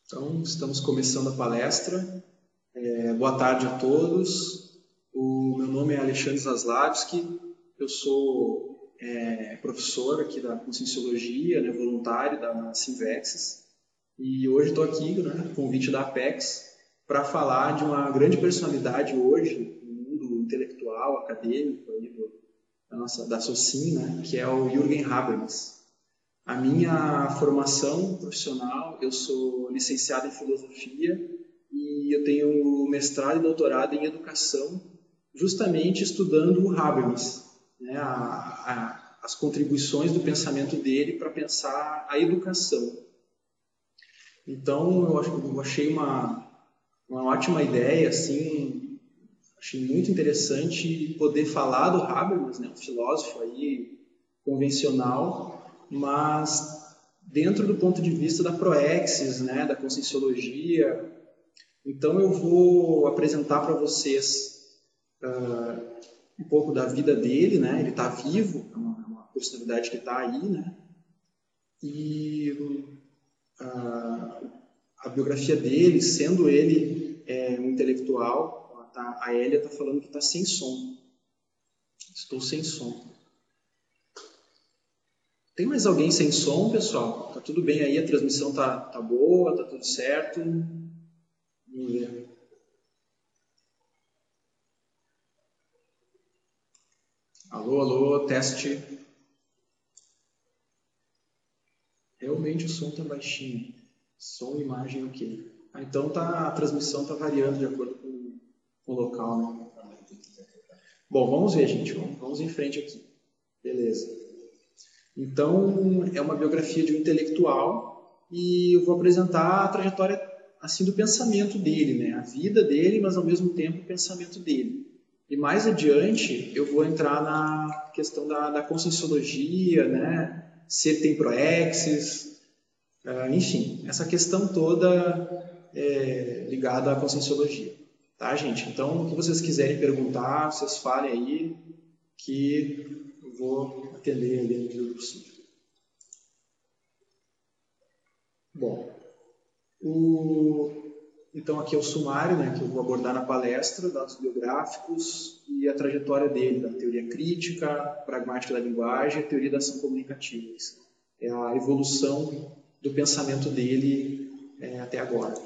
Então, estamos começando a palestra. Boa tarde a todos. O meu nome é Alexandre Zaslavski. Eu sou professor aqui da Conscienciologia, voluntário da Simvexis. E hoje estou aqui, convite da Apex, para falar de uma grande personalidade hoje no mundo intelectual, acadêmico, aí da Socin, que é o Jürgen Habermas. A minha formação profissional, eu sou licenciado em filosofia e eu tenho mestrado e doutorado em educação, justamente estudando o Habermas, as contribuições do pensamento dele para pensar a educação. Então, eu achei uma ótima ideia, assim, achei muito interessante poder falar do Habermas, um filósofo aí convencional, mas dentro do ponto de vista da proexis, da conscienciologia. Então eu vou apresentar para vocês um pouco da vida dele, ele está vivo, é uma personalidade que está aí, e a biografia dele, sendo ele um intelectual. A Elia está falando que está sem som. Estou sem som. Tem mais alguém sem som, pessoal? Tá tudo bem aí? A transmissão tá boa? Tá tudo certo? Vamos ver. Alô, alô, teste. Realmente o som tá baixinho. Som e imagem ok. Então a transmissão tá variando de acordo com o local, Bom, vamos ver, gente. Vamos em frente aqui. Beleza. Então, é uma biografia de um intelectual e eu vou apresentar a trajetória assim do pensamento dele, a vida dele, mas ao mesmo tempo o pensamento dele. E mais adiante eu vou entrar na questão da conscienciologia, se ele tem proexis, enfim, essa questão toda ligada à conscienciologia. Tá, gente? Então, o que vocês quiserem perguntar, vocês falem aí que eu vou atender ali no que possível. Bom, então aqui é o sumário, que eu vou abordar na palestra, dados biográficos e a trajetória dele, da teoria crítica, pragmática da linguagem e teoria da ação comunicativa. É a evolução do pensamento dele até agora.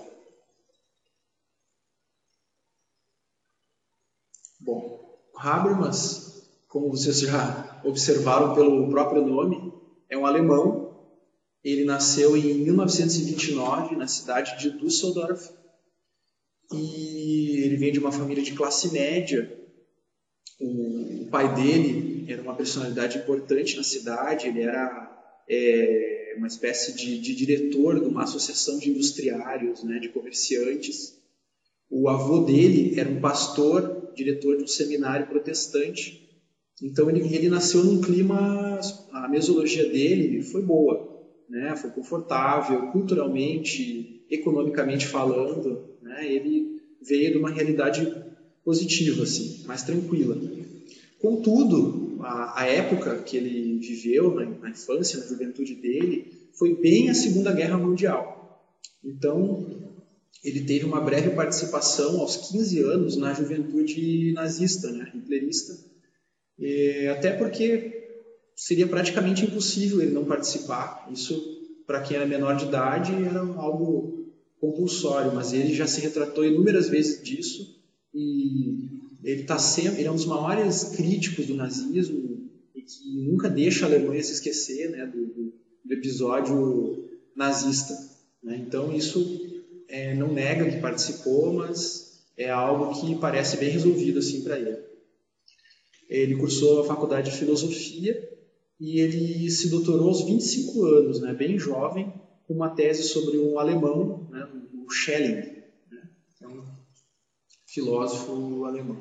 Bom, Habermas, como vocês já observaram pelo próprio nome, é um alemão. Ele nasceu em 1929 na cidade de Düsseldorf e ele vem de uma família de classe média. O pai dele era uma personalidade importante na cidade, ele era uma espécie de diretor de uma associação de industriários, de comerciantes. O avô dele era um pastor, diretor de um seminário protestante. Então ele nasceu num clima, a mesologia dele foi boa, foi confortável, culturalmente, economicamente falando, ele veio de uma realidade positiva, assim, mais tranquila. Contudo, a época que ele viveu, na infância, na juventude dele, foi bem a Segunda Guerra Mundial. Então, ele teve uma breve participação aos 15 anos na juventude nazista, hitlerista, até porque seria praticamente impossível ele não participar. Isso, para quem era menor de idade, era algo compulsório, mas ele já se retratou inúmeras vezes disso e ele é um dos maiores críticos do nazismo e que nunca deixa a Alemanha se esquecer do episódio nazista. Então isso não nega que participou, mas é algo que parece bem resolvido assim para ele. Ele cursou a faculdade de filosofia e ele se doutorou aos 25 anos, bem jovem, com uma tese sobre um alemão, o Schelling, que é um filósofo alemão.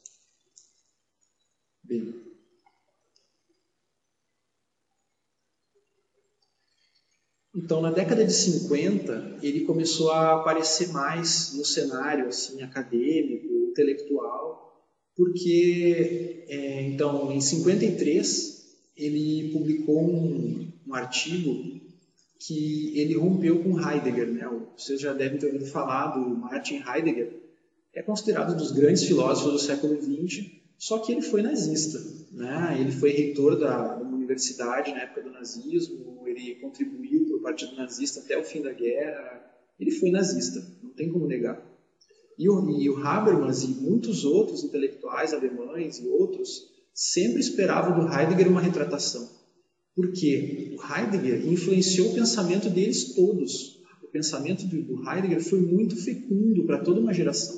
Bem. Então, na década de 50, ele começou a aparecer mais no cenário assim, acadêmico, intelectual, porque, então, em 53, ele publicou um artigo que ele rompeu com Heidegger, né? Vocês já devem ter ouvido falar do Martin Heidegger. É considerado um dos grandes filósofos do século XX, só que ele foi nazista, né? Ele foi reitor de uma universidade na época do nazismo, ele contribuiu para o partido nazista até o fim da guerra. Ele foi nazista, não tem como negar. E o Habermas e muitos outros intelectuais alemães e outros sempre esperavam do Heidegger uma retratação. Porque o Heidegger influenciou o pensamento deles todos. O pensamento do Heidegger foi muito fecundo para toda uma geração.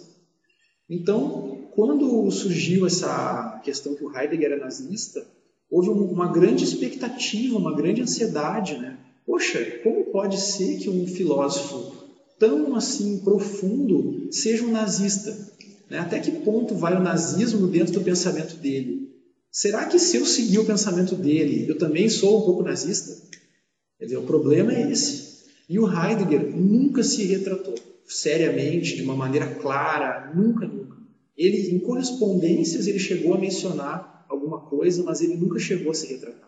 Então, quando surgiu essa questão que o Heidegger era nazista, houve uma grande expectativa, uma grande ansiedade, né? Poxa, como pode ser que um filósofo tão assim profundo seja um nazista? Né? Até que ponto vai o nazismo dentro do pensamento dele? Será que se eu seguir o pensamento dele, eu também sou um pouco nazista? Quer dizer, o problema é esse. E o Heidegger nunca se retratou seriamente, de uma maneira clara, nunca. Ele, em correspondências, ele chegou a mencionar alguma coisa, mas ele nunca chegou a se retratar.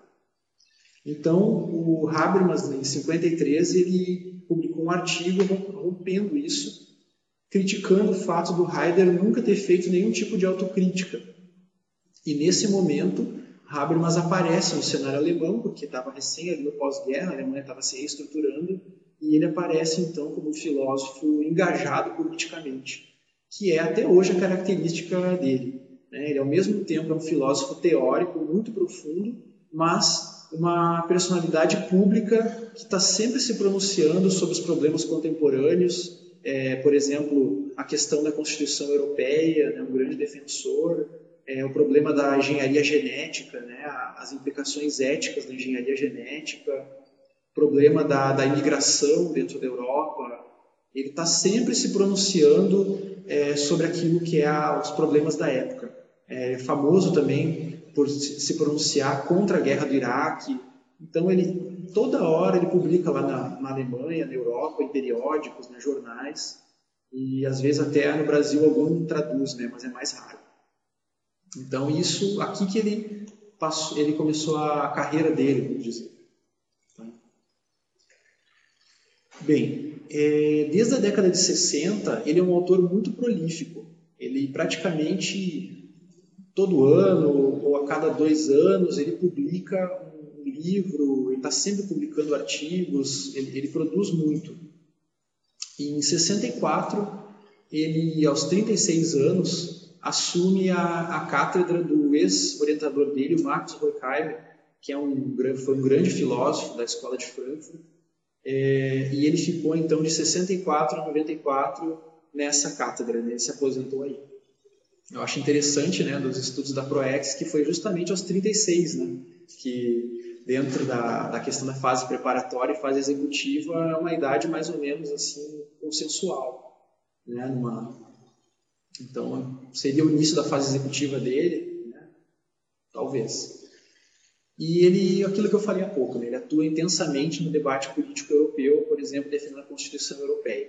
Então, o Habermas, em 53, ele publicou um artigo rompendo isso, criticando o fato do Heidegger nunca ter feito nenhum tipo de autocrítica. E nesse momento, Habermas aparece no cenário alemão, porque estava recém ali no pós-guerra, a Alemanha estava se reestruturando, e ele aparece então como um filósofo engajado politicamente, que é até hoje a característica dele. Ele, ao mesmo tempo, é um filósofo teórico muito profundo, mas uma personalidade pública que está sempre se pronunciando sobre os problemas contemporâneos, por exemplo, a questão da Constituição Europeia, um grande defensor, o problema da engenharia genética, as implicações éticas da engenharia genética, o problema da imigração dentro da Europa. Ele está sempre se pronunciando sobre aquilo que é os problemas da época. É famoso também por se pronunciar contra a guerra do Iraque. Então, toda hora ele publica lá na Alemanha, na Europa, em periódicos, em jornais, e às vezes até no Brasil algum traduz, mas é mais raro. Então, isso aqui que ele começou a carreira dele, vamos dizer. Bem, desde a década de 60, ele é um autor muito prolífico. Ele praticamente todo ano ou a cada 2 anos ele publica um livro, ele está sempre publicando artigos, ele produz muito. E em 64, ele, aos 36 anos, assume a cátedra do ex-orientador dele, o Max Horkheimer, que foi um grande filósofo da Escola de Frankfurt, e ele ficou então de 64 a 94 nessa cátedra, ele se aposentou aí. Eu acho interessante, dos estudos da ProEx, que foi justamente aos 36, que dentro da questão da fase preparatória e fase executiva é uma idade mais ou menos assim consensual, Então, seria o início da fase executiva dele, talvez. E aquilo que eu falei há pouco, ele atua intensamente no debate político europeu, por exemplo, defendendo a Constituição Europeia.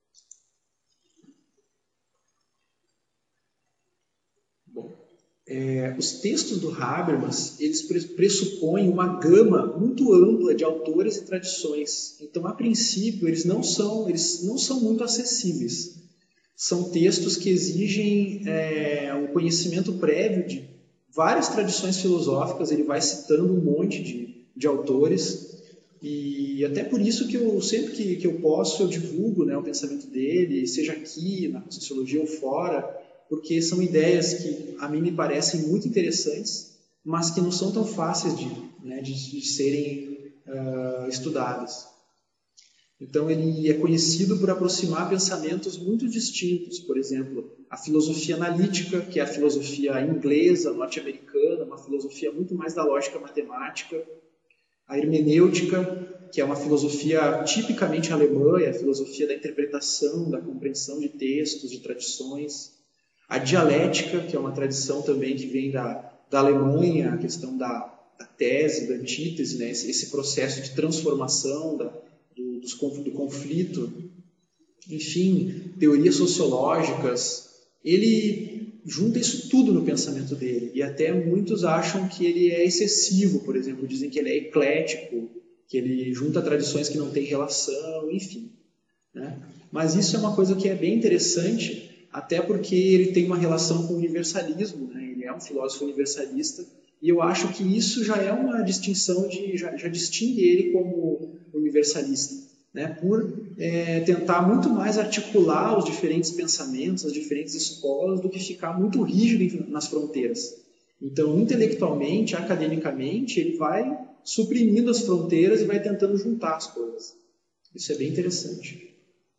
Bom, os textos do Habermas, eles pressupõem uma gama muito ampla de autores e tradições. Então, a princípio, eles não são muito acessíveis. São textos que exigem um conhecimento prévio de várias tradições filosóficas. Ele vai citando um monte de autores, e até por isso que eu sempre que eu posso, eu divulgo o pensamento dele, seja aqui, na Conscienciologia ou fora, porque são ideias que a mim me parecem muito interessantes, mas que não são tão fáceis de serem estudadas. Então, ele é conhecido por aproximar pensamentos muito distintos. Por exemplo, a filosofia analítica, que é a filosofia inglesa, norte-americana, uma filosofia muito mais da lógica matemática. A hermenêutica, que é uma filosofia tipicamente alemã, é a filosofia da interpretação, da compreensão de textos, de tradições. A dialética, que é uma tradição também que vem da Alemanha, a questão da tese, da antítese, esse processo de transformação, do conflito, enfim, teorias sociológicas. Ele junta isso tudo no pensamento dele, e até muitos acham que ele é excessivo, por exemplo, dizem que ele é eclético, que ele junta tradições que não têm relação, enfim, né? Mas isso é uma coisa que é bem interessante, até porque ele tem uma relação com o universalismo, né? Ele é um filósofo universalista, e eu acho que isso já é uma distinção, já distingue ele como universalista, né? Por tentar muito mais articular os diferentes pensamentos, as diferentes escolas, do que ficar muito rígido nas fronteiras. Então, intelectualmente, academicamente, ele vai suprimindo as fronteiras e vai tentando juntar as coisas. Isso é bem interessante.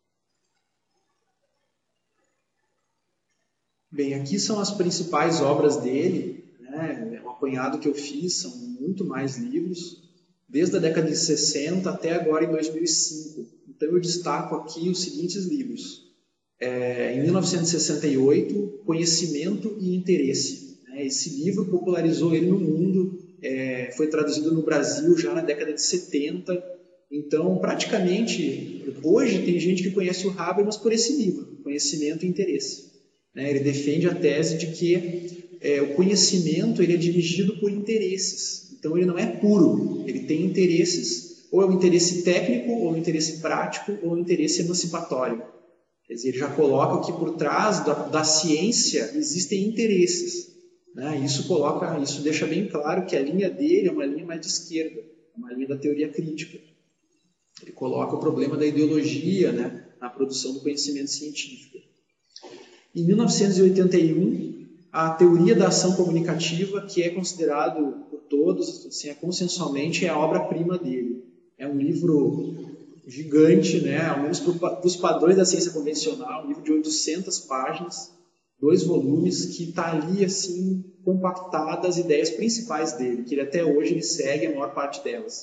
Bem, aqui são as principais obras dele, né? É um apanhado que eu fiz, são muito mais livros, desde a década de 60 até agora em 2005. Então eu destaco aqui os seguintes livros. Em 1968, Conhecimento e Interesse. Esse livro popularizou ele no mundo, foi traduzido no Brasil já na década de 70. Então, praticamente, hoje tem gente que conhece o Habermas por esse livro, Conhecimento e Interesse. Ele defende a tese de que o conhecimento ele é dirigido por interesses. Então, ele não é puro, ele tem interesses, ou é um interesse técnico, ou um interesse prático, ou um interesse emancipatório. Quer dizer, ele já coloca que por trás da ciência existem interesses. Né? Isso deixa bem claro que a linha dele é uma linha mais de esquerda, uma linha da teoria crítica. Ele coloca o problema da ideologia, né, na produção do conhecimento científico. Em 1981, a teoria da ação comunicativa, que é considerado por todos, assim, consensualmente, é a obra-prima dele. É um livro gigante, né, ao menos para os padrões da ciência convencional, um livro de 800 páginas, 2 volumes, que está ali assim, compactada as ideias principais dele, que ele até hoje ele segue a maior parte delas.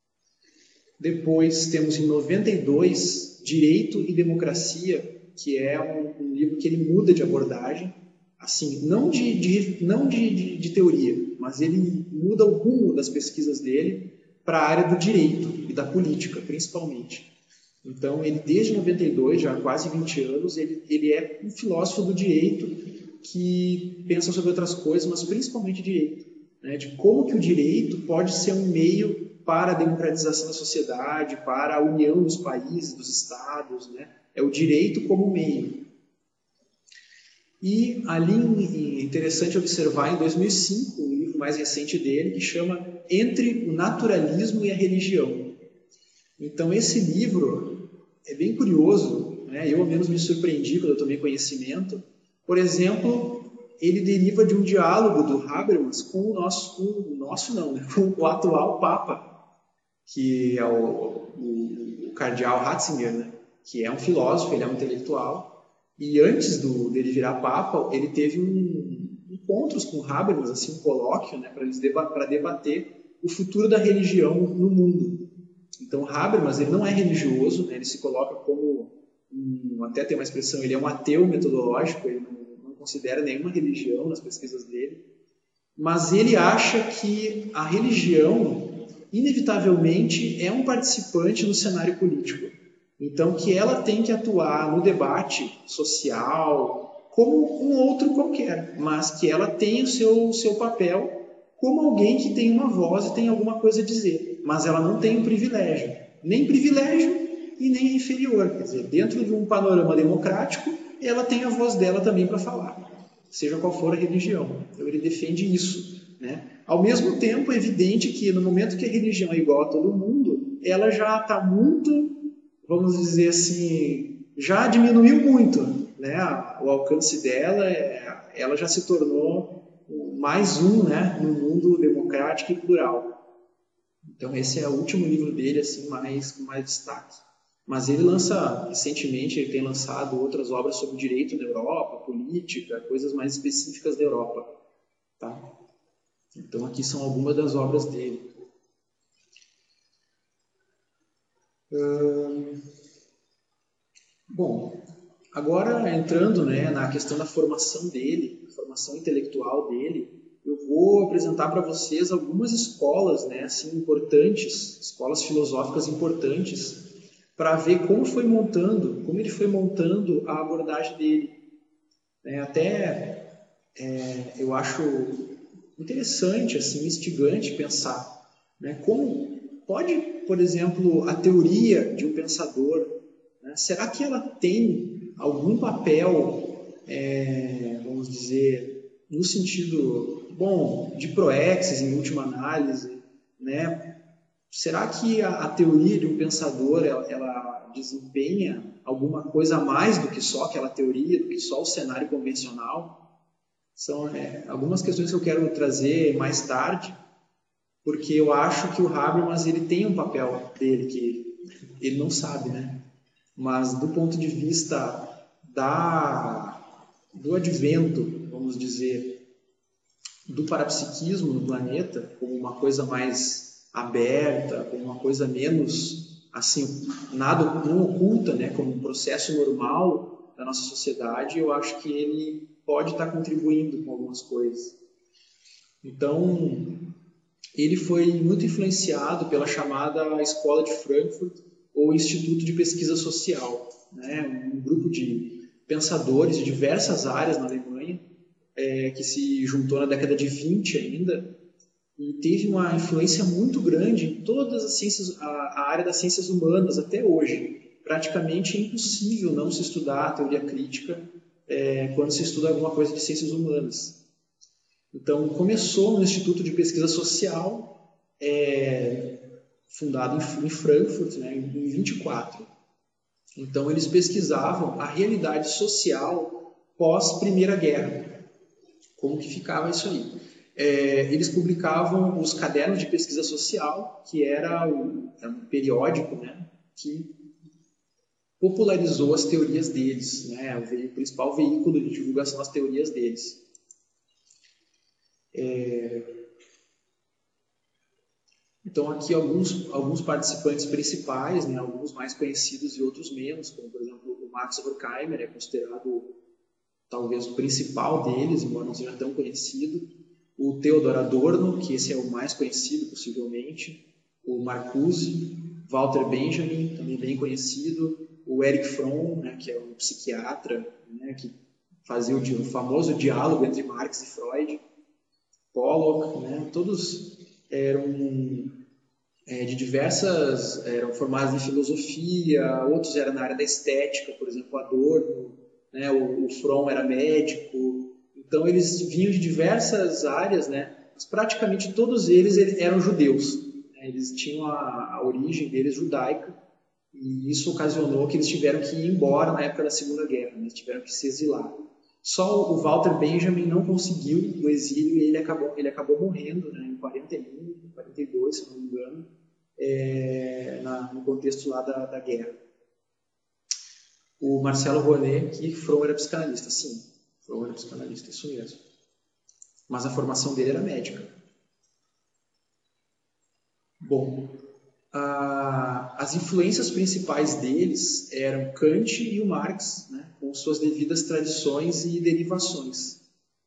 Depois temos em 92, Direito e Democracia, que é um livro que ele muda de abordagem, assim, não de teoria, mas ele muda o rumo das pesquisas dele para a área do direito e da política, principalmente. Então, ele desde 92, já há quase 20 anos, ele é um filósofo do direito que pensa sobre outras coisas, mas principalmente direito, né? De como que o direito pode ser um meio para a democratização da sociedade, para a união dos países, dos estados, né? É o direito como meio. E ali é interessante observar em 2005, um livro mais recente dele, que chama Entre o Naturalismo e a Religião. Então esse livro é bem curioso, né? Eu ao menos me surpreendi quando eu tomei conhecimento. Por exemplo, ele deriva de um diálogo do Habermas com com o atual Papa, que é o cardeal Ratzinger, né? Que é um filósofo, ele é um intelectual. E antes dele virar Papa, ele teve encontros com Habermas, assim, um colóquio, né? Para debater o futuro da religião no mundo. Então, Habermas ele não é religioso, né? Ele se coloca como, até tem uma expressão, ele é um ateu metodológico, ele não considera nenhuma religião nas pesquisas dele, mas ele acha que a religião, inevitavelmente, é um participante no cenário político. Então, que ela tem que atuar no debate social como um outro qualquer, mas que ela tem o seu papel como alguém que tem uma voz e tem alguma coisa a dizer, mas ela não tem um privilégio, nem privilégio e nem inferior. Quer dizer, dentro de um panorama democrático, ela tem a voz dela também para falar, seja qual for a religião. Então ele defende isso, né? Ao mesmo tempo, é evidente que no momento que a religião é igual a todo mundo, ela já está muito, vamos dizer assim, já diminuiu muito, né? O alcance dela, ela já se tornou mais né, no mundo democrático e plural. Então esse é o último livro dele assim com mais destaque. Mas ele recentemente ele tem lançado outras obras sobre direito na Europa, política, coisas mais específicas da Europa. Tá? Então aqui são algumas das obras dele. Bom, agora entrando, né, na questão da formação dele, formação intelectual dele, eu vou apresentar para vocês algumas escolas, né, assim, importantes, escolas filosóficas importantes, para ver como ele foi montando a abordagem dele. Eu acho interessante, assim, instigante pensar, né, como pode por exemplo, a teoria de um pensador, né? Será que ela tem algum papel, vamos dizer, no sentido, bom, de proexis em última análise, né? Será que a teoria de um pensador ela desempenha alguma coisa a mais do que só aquela teoria, do que só o cenário convencional? São algumas questões que eu quero trazer mais tarde, porque eu acho que o Habermas ele tem um papel dele que ele não sabe, né? Mas do ponto de vista do advento, vamos dizer, do parapsiquismo no planeta, como uma coisa mais aberta, como uma coisa menos, assim, nada não oculta, né, como um processo normal da nossa sociedade, eu acho que ele pode estar contribuindo com algumas coisas. Então, ele foi muito influenciado pela chamada Escola de Frankfurt ou Instituto de Pesquisa Social, né, um grupo de pensadores de diversas áreas na Alemanha, que se juntou na década de 20 ainda, e teve uma influência muito grande em todas as ciências, a área das ciências humanas até hoje. Praticamente é impossível não se estudar a teoria crítica quando se estuda alguma coisa de ciências humanas. Então, começou no Instituto de Pesquisa Social, fundado em Frankfurt, né, em 24. Então, eles pesquisavam a realidade social pós-Primeira Guerra. Como que ficava isso aí? Eles publicavam os cadernos de pesquisa social, que era um periódico, né, que popularizou as teorias deles, né, o principal veículo de divulgação das teorias deles. Então, aqui alguns participantes principais, né, alguns mais conhecidos e outros menos, como, por exemplo, o Max Horkheimer, é considerado talvez o principal deles, embora não seja tão conhecido. O Theodor Adorno, que esse é o mais conhecido possivelmente. O Marcuse, Walter Benjamin, também bem conhecido. O Erich Fromm, né, que é um psiquiatra, né, que fazia o famoso diálogo entre Marx e Freud. Pollock, né, todos eram de diversas, eram formados em filosofia, outros eram na área da estética, por exemplo, Adorno, né, o Fromm era médico, então eles vinham de diversas áreas, né, mas praticamente todos eles eram judeus, né, eles tinham a origem deles judaica, e isso ocasionou que eles tiveram que ir embora na época da Segunda Guerra, né, eles tiveram que se exilar. Só o Walter Benjamin não conseguiu o exílio e ele acabou morrendo, né, em 41, 42, se não me engano, no contexto lá da guerra. O Marcelo Ronet, que Fromm era psicanalista, sim, Fromm era psicanalista, isso mesmo. Mas a formação dele era médica. Bom, as influências principais deles eram Kant e o Marx, né, com suas devidas tradições e derivações.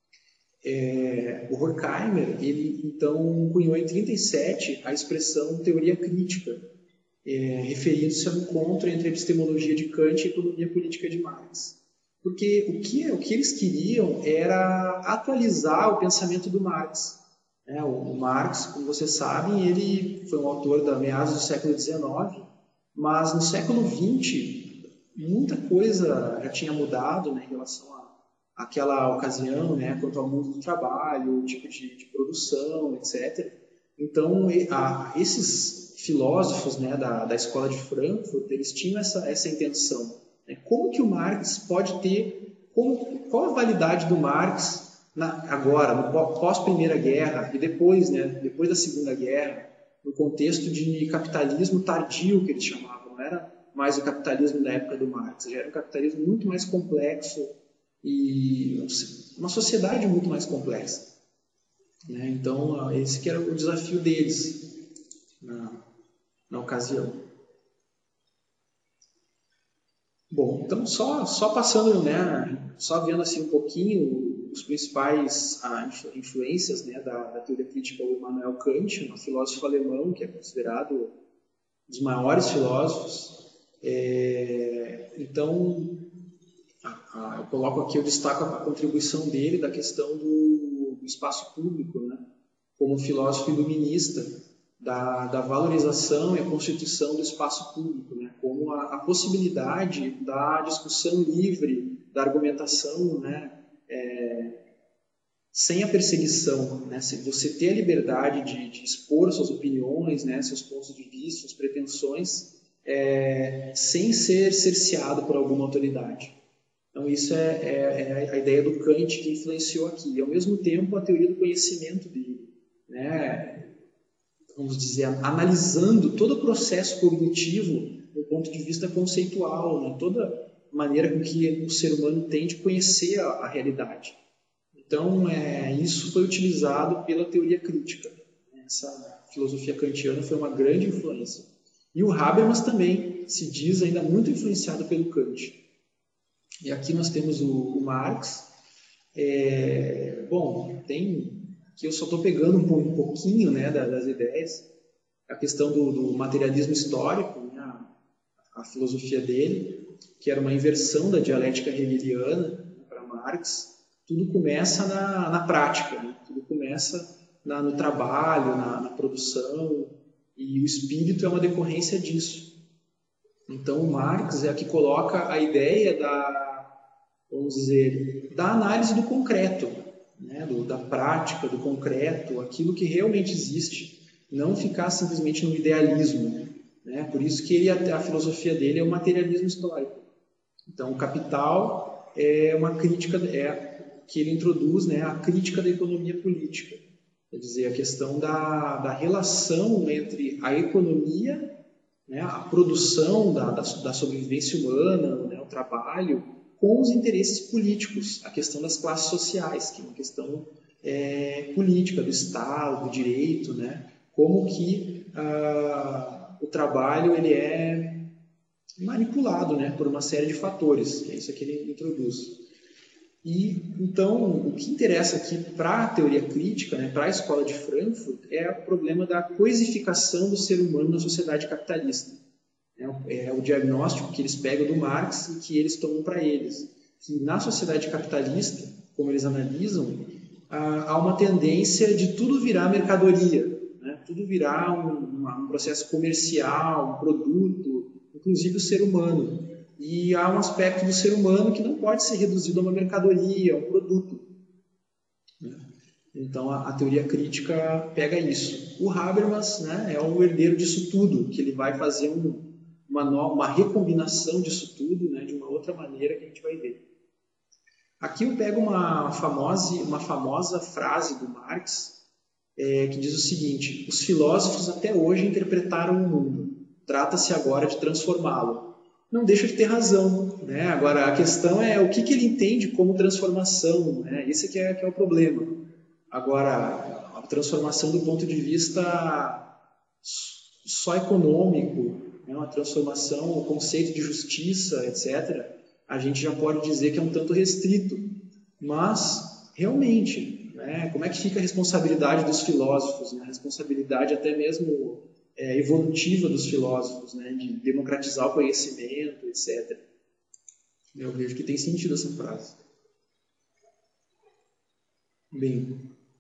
O Horkheimer, ele então cunhou em 37 a expressão teoria crítica, referindo-se ao encontro entre a epistemologia de Kant e a economia política de Marx. Porque o que eles queriam era atualizar o pensamento do Marx. O Marx, como vocês sabem, ele foi um autor da meados do século XIX, mas no século XX muita coisa já tinha mudado, né, em relação àquela ocasião, né, quanto ao mundo do trabalho, o tipo de produção, etc. Então, esses filósofos, né, da escola de Frankfurt, eles tinham essa intenção. Né? Como que o Marx pode ter, qual a validade do Marx agora, no pós-Primeira Guerra e depois, né, depois da Segunda Guerra, no contexto de capitalismo tardio, que eles chamavam, não era mais o capitalismo da época do Marx, já era um capitalismo muito mais complexo e uma sociedade muito mais complexa. Né? Então, esse que era o desafio deles na ocasião. Bom, então só passando, né, só vendo assim um pouquinho os principais influências, né, da teoria crítica, o Immanuel Kant, um filósofo alemão que é considerado um dos maiores filósofos. Então, eu coloco aqui, eu destaco a contribuição dele da questão do espaço público, né, como filósofo iluminista, da valorização e a constituição do espaço público, né, como a possibilidade da discussão livre, da argumentação, né, sem a perseguição, né, se você ter a liberdade de expor suas opiniões, né, seus pontos de vista, suas pretensões, sem ser cerceado por alguma autoridade. Então isso é a ideia do Kant que influenciou aqui. E ao mesmo tempo a teoria do conhecimento dele, né, vamos dizer, analisando todo o processo cognitivo do ponto de vista conceitual, né, toda maneira com que o ser humano tem de conhecer a realidade. Então, isso foi utilizado pela teoria crítica. Essa filosofia kantiana foi uma grande influência. E o Habermas também se diz ainda muito influenciado pelo Kant. E aqui nós temos o Marx. Aqui eu só estou pegando um pouquinho, né, das ideias. A questão do materialismo histórico, né, a filosofia dele, que era uma inversão da dialética hegeliana para Marx. Tudo começa na prática, né? Tudo começa no trabalho, na produção, e o espírito é uma decorrência disso. Então, o Marx é a que coloca a ideia da análise do concreto, né? Da prática, do concreto, aquilo que realmente existe, não ficar simplesmente no idealismo, né? Por isso que a filosofia dele é o materialismo histórico. Então, o Capital é uma crítica, que ele introduz, né, a crítica da economia política. Quer dizer, a questão da relação entre a economia, né, a produção da sobrevivência humana, né, o trabalho, com os interesses políticos, a questão das classes sociais, que é uma questão política, do Estado, do direito, né, como que o trabalho ele é manipulado, né, por uma série de fatores, que é isso que ele introduz. E, então, o que interessa aqui para a teoria crítica, né, para a escola de Frankfurt, é o problema da coisificação do ser humano na sociedade capitalista. É o diagnóstico que eles pegam do Marx e que eles tomam para eles. Que na sociedade capitalista, como eles analisam, há uma tendência de tudo virar mercadoria, né, tudo virar um processo comercial, um produto, inclusive o ser humano. E há um aspecto do ser humano que não pode ser reduzido a uma mercadoria, a um produto. Então, a teoria crítica pega isso. O Habermas, né, é o herdeiro disso tudo, que ele vai fazer uma recombinação disso tudo, né, de uma outra maneira que a gente vai ver. Aqui eu pego uma famosa frase do Marx, que diz o seguinte: os filósofos até hoje interpretaram o mundo. Trata-se agora de transformá-lo. Não deixa de ter razão, né? Agora, a questão é o que ele entende como transformação, né? Esse que é o problema. Agora, a transformação do ponto de vista só econômico, né? Uma transformação, o conceito de justiça, etc., a gente já pode dizer que é um tanto restrito. Mas, realmente, né? Como é que fica a responsabilidade dos filósofos, né? A responsabilidade até mesmo evolutiva dos filósofos, né, de democratizar o conhecimento, etc. Eu vejo que tem sentido essa frase. Bem,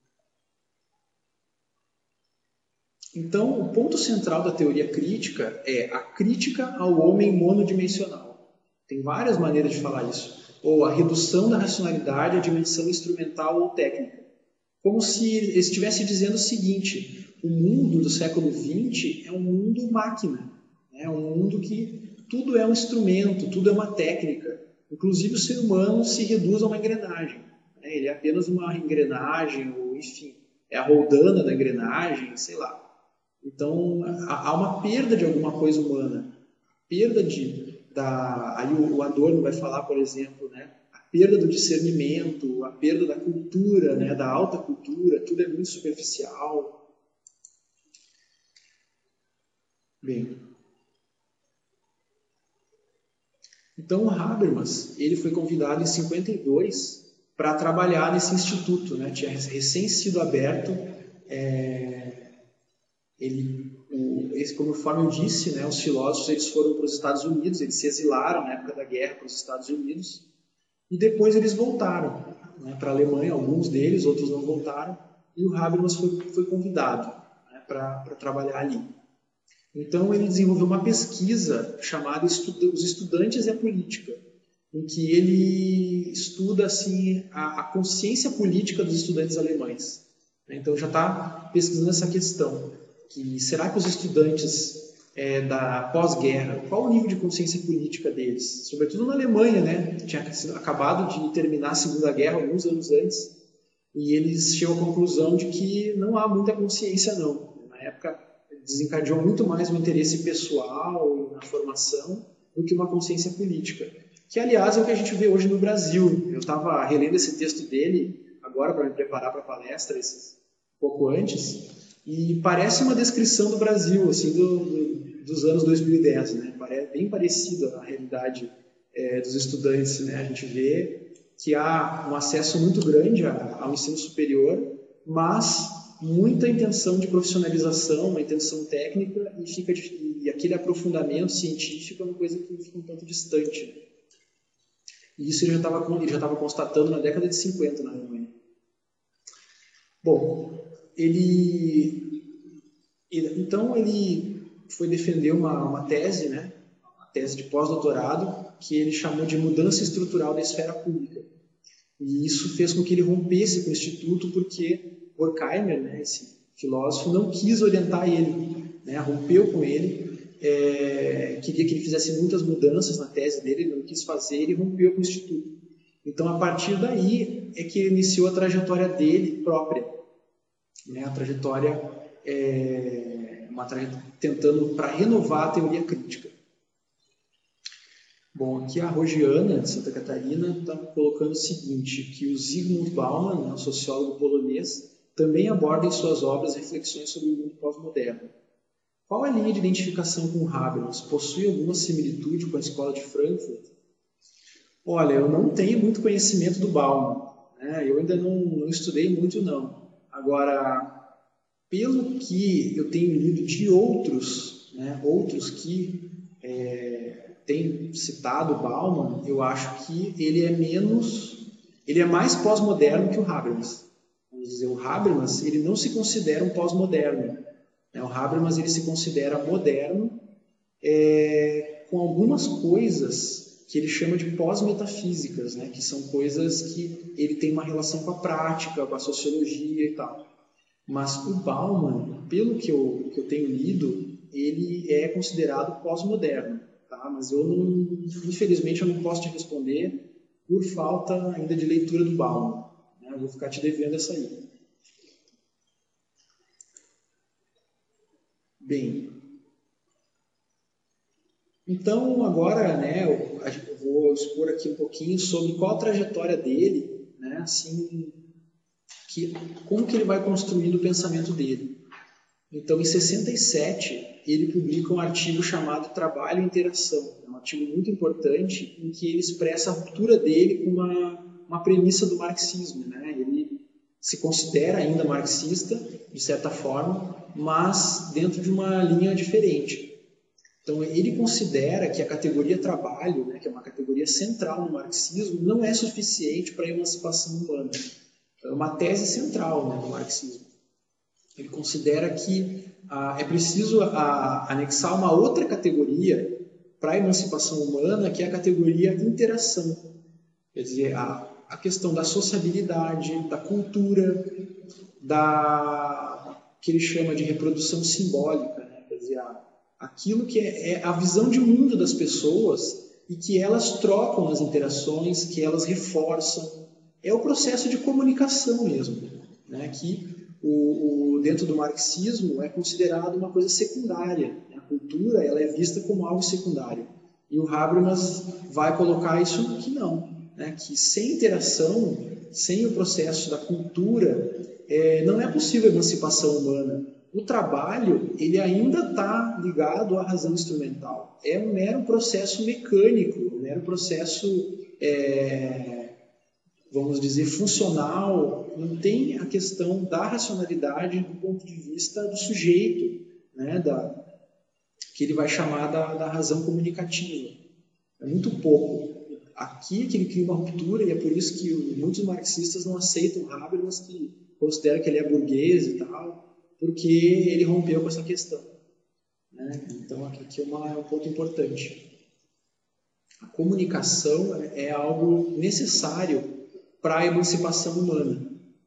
então o ponto central da teoria crítica é a crítica ao homem monodimensional. Tem várias maneiras de falar isso. Ou a redução da racionalidade à dimensão instrumental ou técnica. Como se ele estivesse dizendo o seguinte: o mundo do século XX é um mundo máquina, é um mundo que tudo é um instrumento, tudo é uma técnica. Inclusive o ser humano se reduz a uma engrenagem. Ele é apenas uma engrenagem, ou enfim, é a roldana da engrenagem, sei lá. Então há uma perda de alguma coisa humana. Perda aí o Adorno vai falar, por exemplo, né? Perda do discernimento, a perda da cultura, né, da alta cultura, tudo é muito superficial. Bem, então o Habermas, ele foi convidado em 52 para trabalhar nesse instituto, né? Tinha recém sido aberto, conforme eu disse, né, os filósofos eles foram para os Estados Unidos, eles se exilaram na época da guerra para os Estados Unidos, e depois eles voltaram, né, para a Alemanha, alguns deles, outros não voltaram, e o Habermas foi convidado, né, para trabalhar ali. Então, ele desenvolveu uma pesquisa chamada Os Estudantes e a Política, em que ele estuda assim, a consciência política dos estudantes alemães. Então, já está pesquisando essa questão, que será que os estudantes da pós-guerra, qual o nível de consciência política deles? Sobretudo na Alemanha, né? Tinha acabado de terminar a Segunda Guerra alguns anos antes, e eles chegam à conclusão de que não há muita consciência, não. Na época, desencadeou muito mais um interesse pessoal na formação do que uma consciência política. Que, aliás, é o que a gente vê hoje no Brasil. Eu estava relendo esse texto dele agora para me preparar para a palestra, um pouco antes, e parece uma descrição do Brasil, assim, dos anos 2010, né? Parece bem parecida a realidade dos estudantes, né? A gente vê que há um acesso muito grande ao ensino superior, mas muita intenção de profissionalização, uma intenção técnica, e aquele aprofundamento científico é uma coisa que fica um tanto distante, né? E isso ele já estava constatando na década de 50 na Alemanha. Bom, então ele foi defender uma tese, né? Uma tese de pós-doutorado, que ele chamou de mudança estrutural da esfera pública. E isso fez com que ele rompesse com o Instituto, porque Horkheimer, né, esse filósofo, não quis orientar ele, né, rompeu com ele, queria que ele fizesse muitas mudanças na tese dele, ele não quis fazer e rompeu com o Instituto. Então, a partir daí é que ele iniciou a trajetória dele própria, né, a trajetória tentando para renovar a teoria crítica. Bom, aqui a Rogiana, de Santa Catarina, está colocando o seguinte, que o Zygmunt Bauman, né, um sociólogo polonês, também aborda em suas obras reflexões sobre o mundo pós-moderno. Qual a linha de identificação com Habermas? Possui alguma similitude com a escola de Frankfurt? Olha, eu não tenho muito conhecimento do Bauman, né? Eu ainda não estudei muito, não. Agora, pelo que eu tenho lido de outros, né, outros que têm citado o Bauman, eu acho que ele é mais pós-moderno que o Habermas. Vamos dizer, o Habermas, ele não se considera um pós-moderno. O Habermas, ele se considera moderno com algumas coisas que ele chama de pós-metafísicas, né, que são coisas que ele tem uma relação com a prática, com a sociologia e tal. Mas o Bauman, pelo que eu tenho lido, ele é considerado pós-moderno. Tá? Mas infelizmente, eu não posso te responder por falta ainda de leitura do Bauman. Né? Eu vou ficar te devendo essa aí. Bem, então agora, né, eu vou expor aqui um pouquinho sobre qual a trajetória dele, né, assim, como que ele vai construindo o pensamento dele. Então, em 67, ele publica um artigo chamado Trabalho e Interação. É um artigo muito importante em que ele expressa a ruptura dele com uma premissa do marxismo, né? Ele se considera ainda marxista, de certa forma, mas dentro de uma linha diferente. Então, ele considera que a categoria trabalho, né, que é uma categoria central no marxismo, não é suficiente para a emancipação humana. É uma tese central, né, no marxismo. Ele considera que é preciso anexar uma outra categoria para a emancipação humana, que é a categoria interação. Quer dizer, a questão da sociabilidade, da cultura, que ele chama de reprodução simbólica, né? Quer dizer, aquilo que é a visão de mundo das pessoas e que elas trocam nas interações, que elas reforçam. É o processo de comunicação mesmo, né? Que dentro do marxismo é considerado uma coisa secundária. A cultura ela é vista como algo secundário. E o Habermas vai colocar isso que não, né? Que sem interação, sem o processo da cultura, não é possível a emancipação humana. O trabalho ele ainda está ligado à razão instrumental. É um mero processo mecânico, um mero processo, vamos dizer, funcional. Não tem a questão da racionalidade do ponto de vista do sujeito, né? Que ele vai chamar da razão comunicativa. É muito pouco. Aqui que ele cria uma ruptura, e é por isso que muitos marxistas não aceitam Habermas, que consideram que ele é burguês e tal, porque ele rompeu com essa questão. Né? Então, aqui é um ponto importante. A comunicação é algo necessário para a emancipação humana.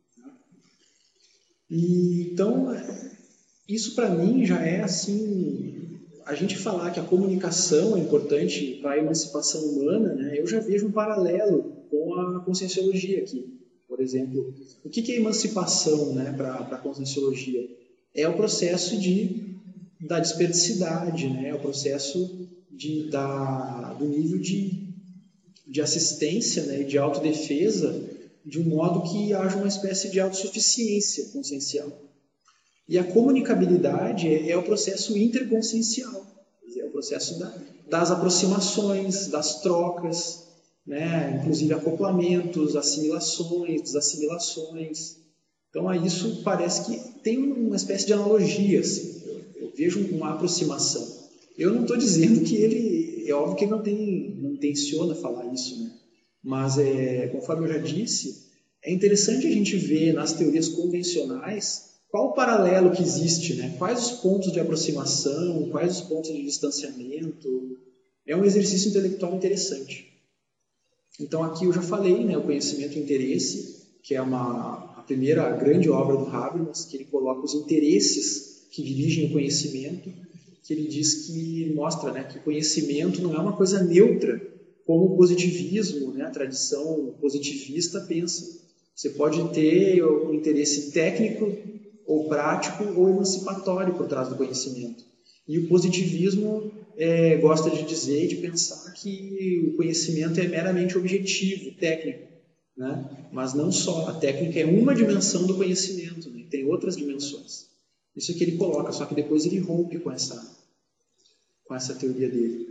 E, então, isso para mim já é assim, a gente falar que a comunicação é importante para a emancipação humana, né, eu já vejo um paralelo com a conscienciologia aqui. Por exemplo, o que é emancipação, né, para a conscienciologia? É o processo da desperdicidade, né, é o processo do nível de assistência, né, e de autodefesa, de um modo que haja uma espécie de autossuficiência consciencial. E a comunicabilidade é o processo interconsciencial, é o processo das aproximações, das trocas, né? Inclusive acoplamentos, assimilações, desassimilações. Então, a isso parece que tem uma espécie de analogia. Assim. Eu vejo uma aproximação. Eu não estou dizendo que ele... É óbvio que ele não intenciona falar isso, né? Mas, conforme eu já disse, é interessante a gente ver nas teorias convencionais qual o paralelo que existe, né? Quais os pontos de aproximação, quais os pontos de distanciamento. É um exercício intelectual interessante. Então, aqui eu já falei, né, o conhecimento e interesse, que é a primeira grande obra do Habermas, que ele coloca os interesses que dirigem o conhecimento, que ele diz que mostra, né, que o conhecimento não é uma coisa neutra, como o positivismo, né, a tradição positivista pensa. Você pode ter o interesse técnico, ou prático, ou emancipatório por trás do conhecimento. E o positivismo gosta de dizer e de pensar que o conhecimento é meramente objetivo, técnico. Né? Mas não só. A técnica é uma dimensão do conhecimento, né? Tem outras dimensões. Isso é que ele coloca, só que depois ele rompe com essa teoria dele.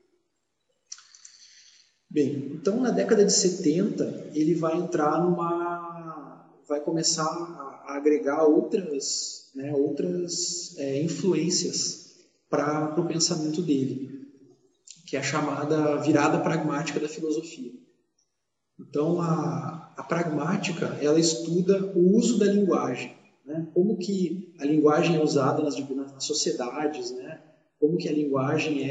Bem, então na década de 70 ele vai entrar vai começar a agregar outras influências para o pensamento dele, que é a chamada virada pragmática da filosofia. Então a pragmática, ela estuda o uso da linguagem, né? Como que a linguagem é usada nas sociedades, né? Como que a linguagem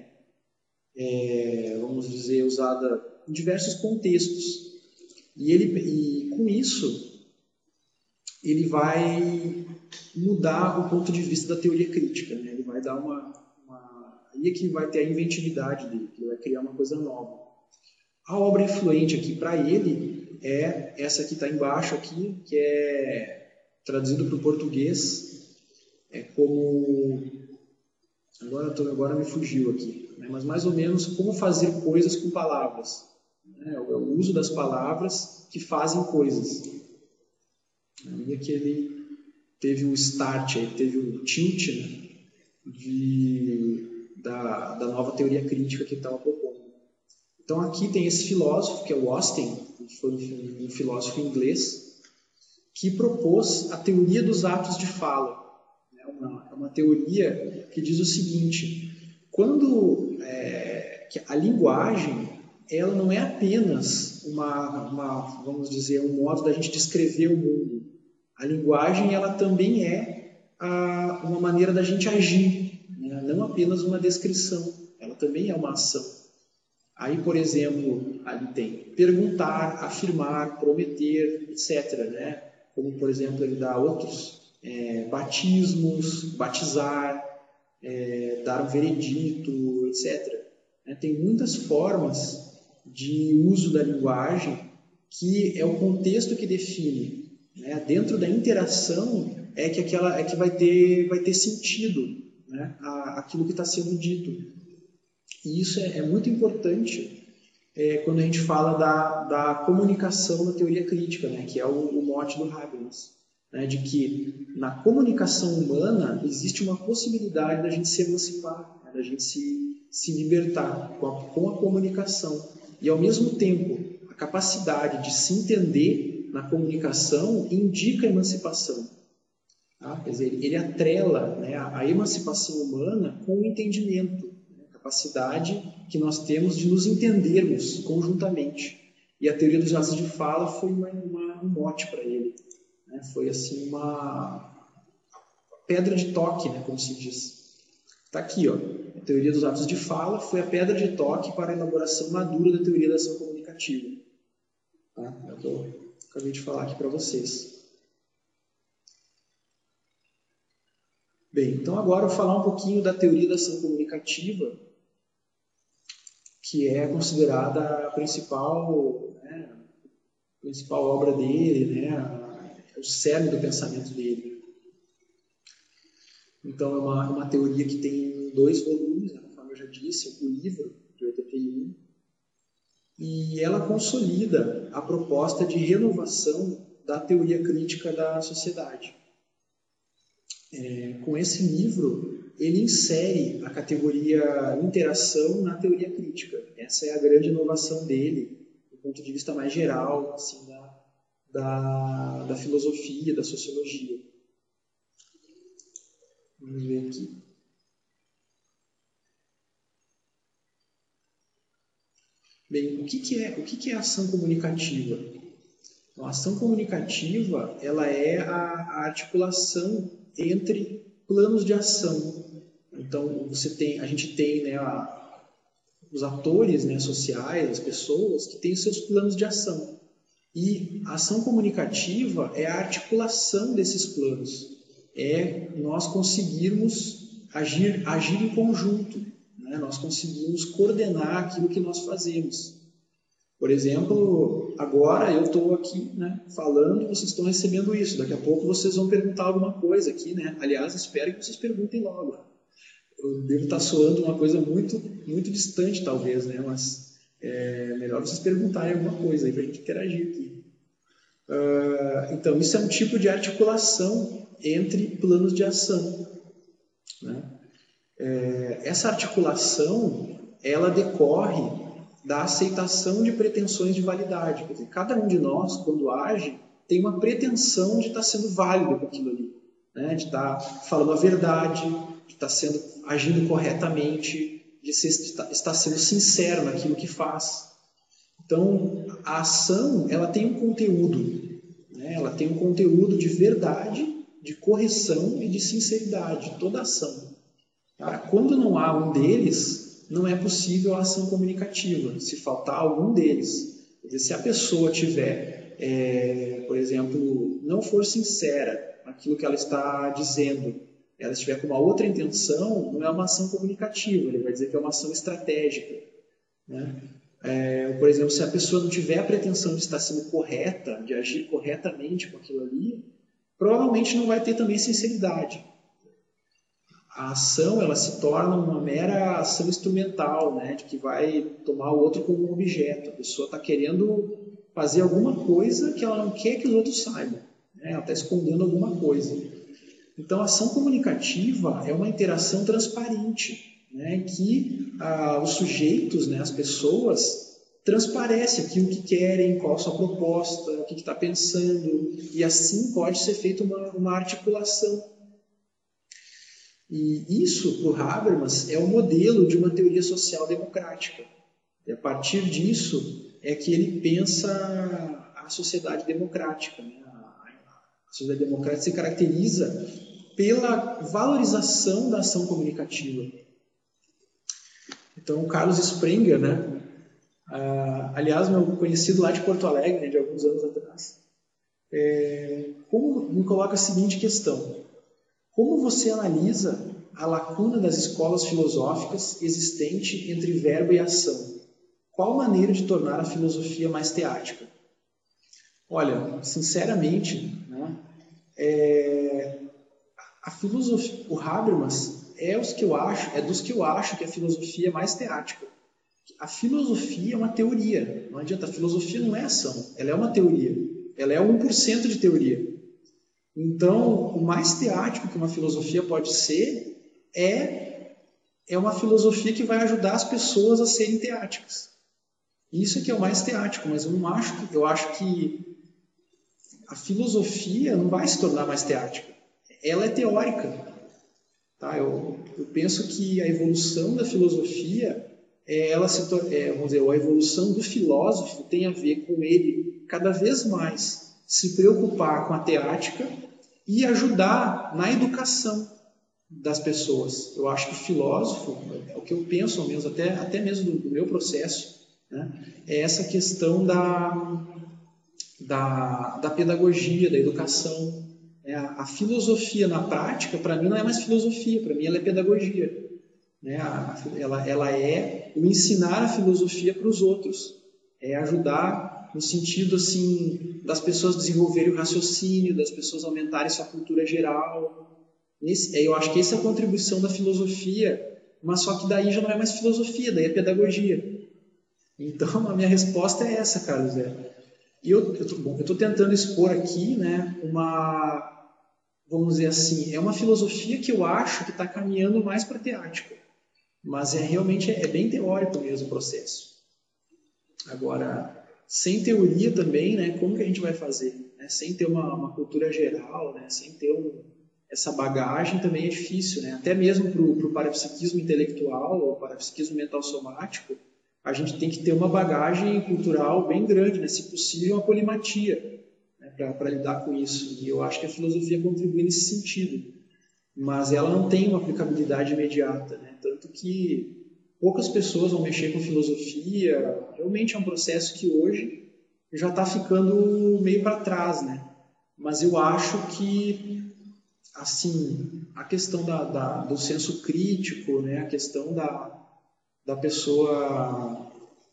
vamos dizer, usada em diversos contextos. E com isso, ele vai mudar o ponto de vista da teoria crítica. Né? Ele vai dar aí é que vai ter a inventividade dele, que ele vai criar uma coisa nova. A obra influente aqui para ele é essa que está embaixo aqui, que é traduzido para o português, como... Agora me fugiu aqui, né? Mas mais ou menos como fazer coisas com palavras. Né? É o uso das palavras que fazem coisas. Aí é que ele teve o start, aí teve o tilt, né? Da nova teoria crítica que ele estava propondo. Então aqui tem esse filósofo, que é o Austin, que foi um filósofo inglês, que propôs a teoria dos atos de fala. É uma teoria que diz o seguinte: quando que a linguagem, ela não é apenas vamos dizer, um modo da gente descrever o mundo. A linguagem, ela também é uma maneira da gente agir, né? Não apenas uma descrição, ela também é uma ação. Aí, por exemplo, ali tem perguntar, afirmar, prometer, etc. Né? Como, por exemplo, ele dá outros batismos, batizar, dar um veredito, etc. Tem muitas formas de uso da linguagem que é o contexto que define. Né? Dentro da interação é que vai ter sentido, né? Aquilo que está sendo dito. E isso é muito importante quando a gente fala da comunicação na teoria crítica, né? Que é o mote do Habermas. Né, de que na comunicação humana existe uma possibilidade da gente se emancipar, né, da gente se libertar com a comunicação. E, ao mesmo tempo, a capacidade de se entender na comunicação indica a emancipação. Tá? Quer dizer, ele atrela, né, a emancipação humana com o entendimento, né, a capacidade que nós temos de nos entendermos conjuntamente. E a teoria dos atos de fala foi um mote para ele. Foi assim pedra de toque, né, como se diz. Está aqui, ó. A teoria dos atos de fala foi a pedra de toque para a elaboração madura da teoria da ação comunicativa. Tá? É o que eu acabei de falar aqui para vocês. Bem, então agora eu vou falar um pouquinho da teoria da ação comunicativa, que é considerada a principal obra dele, né, o cerne do pensamento dele. Então é uma teoria que tem 2 volumes, né, conforme eu já disse, o livro de 81, e ela consolida a proposta de renovação da teoria crítica da sociedade. Com esse livro, ele insere a categoria interação na teoria crítica. Essa é a grande inovação dele, do ponto de vista mais geral, assim, da filosofia, da sociologia. Vamos ver aqui. Bem, o que é a ação comunicativa? Então, a ação comunicativa ela é a articulação entre planos de ação. Então, a gente tem, né, os atores, né, sociais, as pessoas que têm os seus planos de ação. E a ação comunicativa é a articulação desses planos. É nós conseguirmos agir em conjunto, né? Nós conseguimos coordenar aquilo que nós fazemos. Por exemplo, agora eu estou aqui, né, falando e vocês estão recebendo isso. Daqui a pouco vocês vão perguntar alguma coisa aqui, né? Aliás, espero que vocês perguntem logo. Eu devo estar soando uma coisa muito, muito distante, talvez, né? Mas é melhor vocês perguntarem alguma coisa aí para a gente interagir aqui. Então, isso é um tipo de articulação entre planos de ação, né? Essa articulação, ela decorre da aceitação de pretensões de validade. Quer dizer, cada um de nós, quando age, tem uma pretensão de estar sendo válido com aquilo ali, né? De estar falando a verdade, de estar agindo corretamente, de estar sendo sincero naquilo que faz. Então, a ação ela tem um conteúdo, né? Ela tem um conteúdo de verdade, de correção e de sinceridade, toda ação. Tá? Quando não há um deles, não é possível a ação comunicativa, se faltar algum deles. Quer dizer, se a pessoa tiver, por exemplo, não for sincera naquilo que ela está dizendo, ela estiver com uma outra intenção, não é uma ação comunicativa, ele vai dizer que é uma ação estratégica, né? Por exemplo, se a pessoa não tiver a pretensão de estar sendo correta, de agir corretamente com aquilo ali, provavelmente não vai ter também sinceridade. A ação ela se torna uma mera ação instrumental, né, de que vai tomar o outro como um objeto. A pessoa está querendo fazer alguma coisa que ela não quer que os outros saibam, né? Ela está escondendo alguma coisa. Então, a ação comunicativa é uma interação transparente, né, que os sujeitos, né, as pessoas, transparecem aquilo que querem, qual a sua proposta, o que está pensando, e assim pode ser feita uma articulação. E isso, para o Habermas, é o modelo de uma teoria social democrática. E a partir disso é que ele pensa a sociedade democrática, né? A sociedade democrática se caracteriza pela valorização da ação comunicativa. Então, o Carlos Sprenger, né? Aliás, meu conhecido lá de Porto Alegre, né, de alguns anos atrás, me coloca a seguinte questão: como você analisa a lacuna das escolas filosóficas existente entre verbo e ação? Qual maneira de tornar a filosofia mais teática? Olha, sinceramente, né, a filosofia, o Habermas é dos que eu acho que a filosofia é mais teática. A filosofia é uma teoria, não adianta, a filosofia não é ação, ela é uma teoria, ela é 1% de teoria. Então, o mais teático que uma filosofia pode ser é uma filosofia que vai ajudar as pessoas a serem teáticas. Isso é que é o mais teático, mas eu acho que a filosofia não vai se tornar mais teática. Ela é teórica. Tá? Eu penso que a evolução da filosofia, vamos dizer, a evolução do filósofo tem a ver com ele cada vez mais se preocupar com a teática e ajudar na educação das pessoas. Eu acho que o filósofo, é o que eu penso, ao menos até mesmo do meu processo, né, é essa questão da pedagogia, da educação. A filosofia na prática, para mim, não é mais filosofia, para mim ela é pedagogia. Né? Ela é o ensinar a filosofia para os outros, é ajudar no sentido assim das pessoas desenvolverem o raciocínio, das pessoas aumentarem sua cultura geral. Eu acho que essa é a contribuição da filosofia, mas só que daí já não é mais filosofia, daí é pedagogia. Então a minha resposta é essa, Carlos. E eu estou tentando expor aqui, né, vamos dizer assim, é uma filosofia que eu acho que está caminhando mais para a teática, mas realmente é bem teórico mesmo o processo. Agora, sem teoria também, né, como que a gente vai fazer? Né? Sem ter uma cultura geral, né, sem ter essa bagagem também é difícil. Né? Até mesmo para o parapsiquismo intelectual ou parapsiquismo mental somático, a gente tem que ter uma bagagem cultural bem grande, né? Se possível, uma polimatia, né? para lidar com isso. E eu acho que a filosofia contribui nesse sentido. Mas ela não tem uma aplicabilidade imediata. Né? Tanto que poucas pessoas vão mexer com filosofia. Realmente é um processo que hoje já está ficando meio para trás. Né? Mas eu acho que assim, a questão do senso crítico, né? A questão da pessoa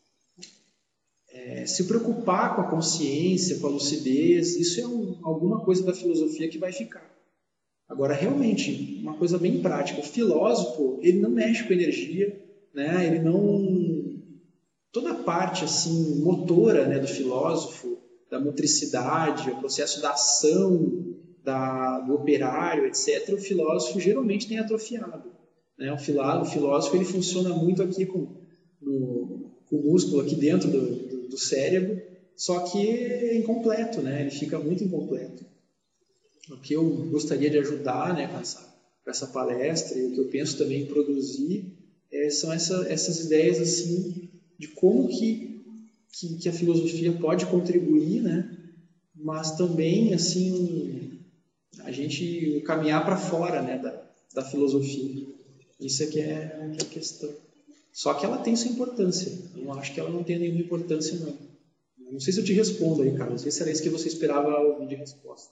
se preocupar com a consciência, com a lucidez, isso é alguma coisa da filosofia que vai ficar. Agora, realmente, uma coisa bem prática, o filósofo, ele não mexe com energia, né? Ele não... Toda a parte assim, motora, né, do filósofo, da motricidade, o processo da ação, do operário, etc., o filósofo geralmente tem atrofiado. Né? O filósofo ele funciona muito aqui com o músculo aqui dentro do cérebro, só que é incompleto, né? Ele fica muito incompleto. O que eu gostaria de ajudar, né, com essa palestra e o que eu penso também em produzir são essas ideias assim, de como que a filosofia pode contribuir, né? Mas também assim, a gente caminhar para fora, né, da filosofia. Isso é que é a questão. Só que ela tem sua importância. Eu não acho que ela não tenha nenhuma importância, não. Não sei se eu te respondo aí, Carlos. Não sei se era isso que você esperava ouvir de resposta.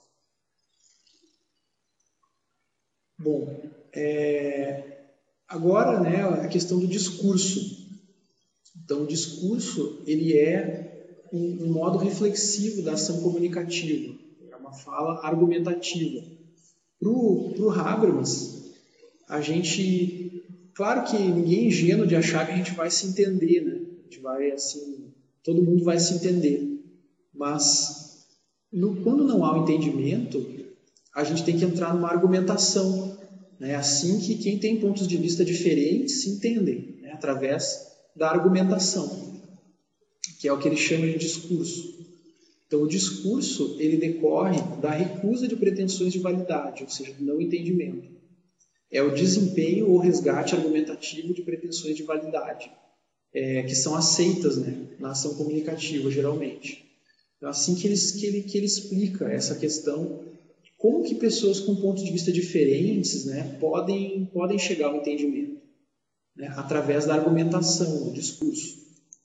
Bom, agora, né, a questão do discurso. Então, o discurso ele é um modo reflexivo da ação comunicativa. É uma fala argumentativa. Para o Habermas, a gente... Claro que ninguém é ingênuo de achar que a gente vai se entender, né? A gente vai, assim... Todo mundo vai se entender. Mas, quando não há o entendimento, a gente tem que entrar numa argumentação. É assim que quem tem pontos de vista diferentes se entendem, né? Através da argumentação, que é o que ele chama de discurso. Então, o discurso ele decorre da recusa de pretensões de validade, ou seja, do não entendimento. É o desempenho ou resgate argumentativo de pretensões de validade, que são aceitas, né, na ação comunicativa, geralmente. Então, assim que ele explica essa questão, como que pessoas com pontos de vista diferentes, né, podem chegar ao entendimento, né, através da argumentação, do discurso.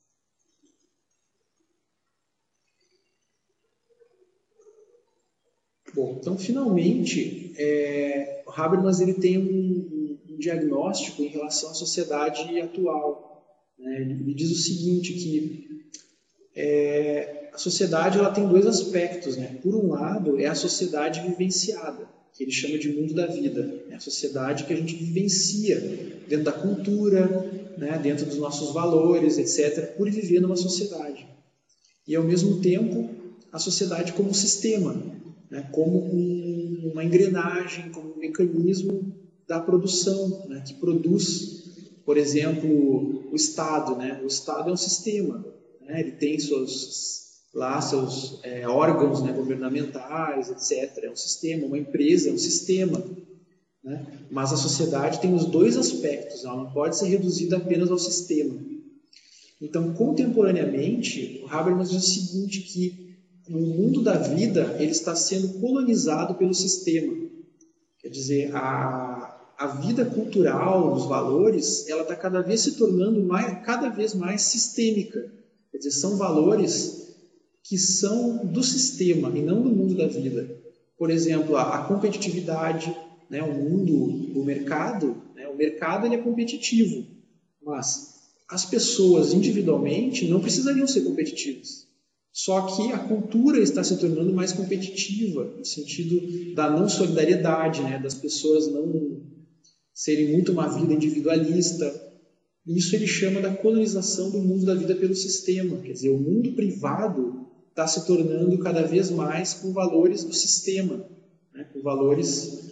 Bom, então, finalmente, o Habermas ele tem um diagnóstico em relação à sociedade atual. Né? Ele diz o seguinte, que a sociedade ela tem dois aspectos. Né? Por um lado, é a sociedade vivenciada, que ele chama de mundo da vida. É a sociedade que a gente vivencia dentro da cultura, né? Dentro dos nossos valores, etc., por viver numa sociedade. E, ao mesmo tempo, a sociedade como um sistema, né? Como uma engrenagem, como um mecanismo da produção, né? Que produz, por exemplo, o Estado. Né? O Estado é um sistema, né? Ele tem seus órgãos, né, governamentais, etc. É um sistema, uma empresa é um sistema. Né? Mas a sociedade tem os dois aspectos, ela não pode ser reduzida apenas ao sistema. Então, contemporaneamente, o Habermas diz o seguinte, que o mundo da vida ele está sendo colonizado pelo sistema. Quer dizer, a vida cultural, os valores, ela está cada vez se tornando cada vez mais sistêmica. Quer dizer, são valores que são do sistema e não do mundo da vida. Por exemplo, a competitividade, né, o mercado, né, o mercado ele é competitivo, mas as pessoas individualmente não precisariam ser competitivas. Só que a cultura está se tornando mais competitiva, no sentido da não solidariedade, né, das pessoas não serem muito uma vida individualista. Isso ele chama da colonização do mundo da vida pelo sistema. Quer dizer, o mundo privado está se tornando cada vez mais com valores do sistema, né, com valores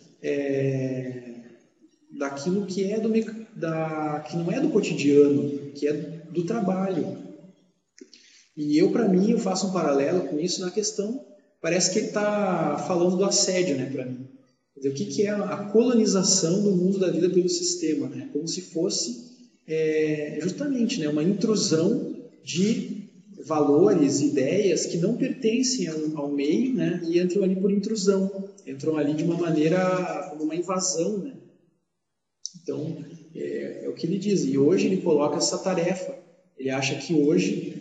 daquilo que é que não é do cotidiano, que é do trabalho. E para mim, eu faço um paralelo com isso na questão, parece que ele está falando do assédio, né, para mim. Quer dizer, o que é a colonização do mundo da vida pelo sistema, né? Como se fosse justamente, né, uma intrusão de valores, ideias que não pertencem ao meio, né, e entram ali por intrusão, entram ali de uma maneira, como uma invasão, né? Então, é o que ele diz. E hoje ele coloca essa tarefa. Ele acha que hoje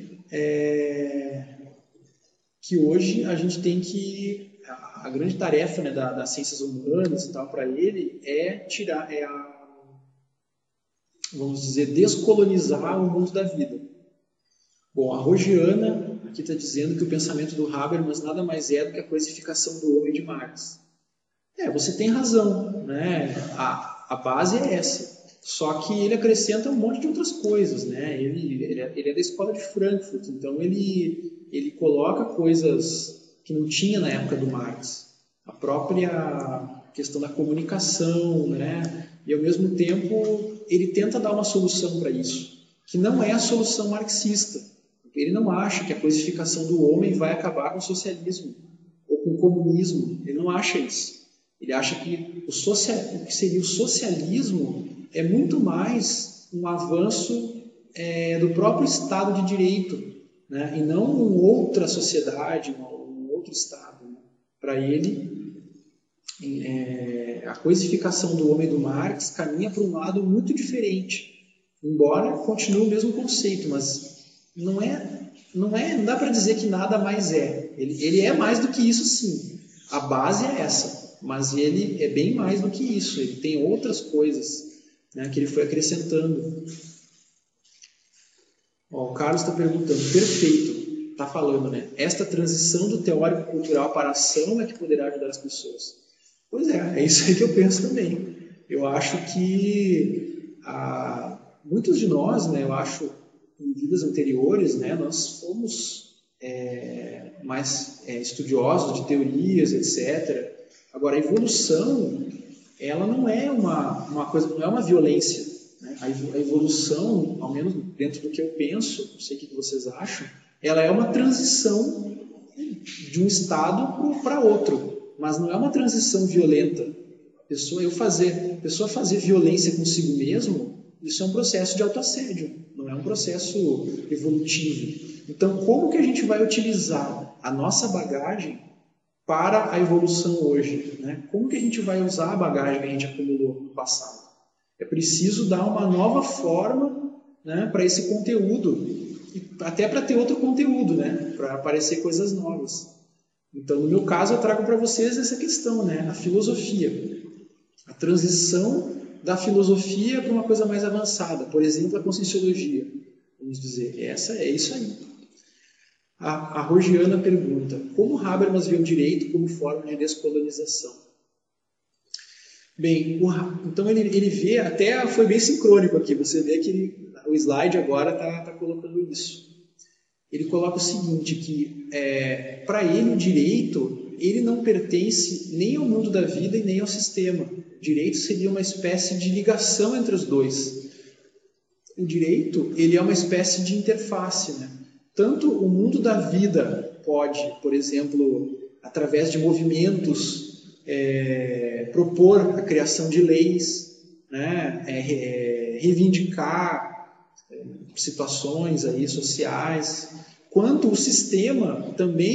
a gente tem que... A grande tarefa, né, das ciências humanas e tal, para ele, vamos dizer, descolonizar o mundo da vida. Bom, a Rogiana aqui está dizendo que o pensamento do Habermas nada mais é do que a coisificação do homem de Marx. Você tem razão, né? A base é essa. Só que ele acrescenta um monte de outras coisas, né? Ele é da escola de Frankfurt, então ele coloca coisas que não tinha na época do Marx. A própria questão da comunicação, né? E ao mesmo tempo ele tenta dar uma solução para isso, que não é a solução marxista. Ele não acha que a coisificação do homem vai acabar com o socialismo ou com o comunismo. Ele não acha isso. Ele acha que o que seria o socialismo é muito mais um avanço do próprio Estado de Direito, né? E não uma outra sociedade, um outro Estado. Né? Para ele, a coisificação do homem do Marx caminha para um lado muito diferente, embora continue o mesmo conceito, mas não dá para dizer que nada mais é. Ele é mais do que isso, sim. A base é essa, mas ele é bem mais do que isso. Ele tem outras coisas, né, que ele foi acrescentando. O Carlos está perguntando, perfeito, está falando, né? Esta transição do teórico cultural para a ação é que poderá ajudar as pessoas. Pois é isso aí que eu penso também. Eu acho que muitos de nós, né, eu acho, em vidas anteriores, né, nós fomos mais estudiosos de teorias, etc. Agora, a evolução, ela não é uma coisa, não é uma violência. Né? A evolução, ao menos dentro do que eu penso, não sei o que vocês acham, ela é uma transição de um estado para outro, mas não é uma transição violenta. A pessoa fazer violência consigo mesmo, isso é um processo de autoassédio, não é um processo evolutivo. Então, como que a gente vai utilizar a nossa bagagem para a evolução hoje? Né? Como que a gente vai usar a bagagem que a gente acumulou no passado? É preciso dar uma nova forma, né, para esse conteúdo, e até para ter outro conteúdo, né, para aparecer coisas novas. Então, no meu caso, eu trago para vocês essa questão, né, a filosofia. A transição da filosofia para uma coisa mais avançada, por exemplo, a conscienciologia. Vamos dizer, é isso aí. A Rogiana pergunta, como Habermas vê o direito como forma de descolonização? Bem, então ele vê, até foi bem sincrônico aqui, você vê que o slide agora está colocando isso. Ele coloca o seguinte, que para ele o direito, ele não pertence nem ao mundo da vida e nem ao sistema. O direito seria uma espécie de ligação entre os dois. O direito, ele é uma espécie de interface, né? Tanto o mundo da vida pode, por exemplo, através de movimentos, propor a criação de leis, né? Reivindicar situações aí sociais, quanto o sistema também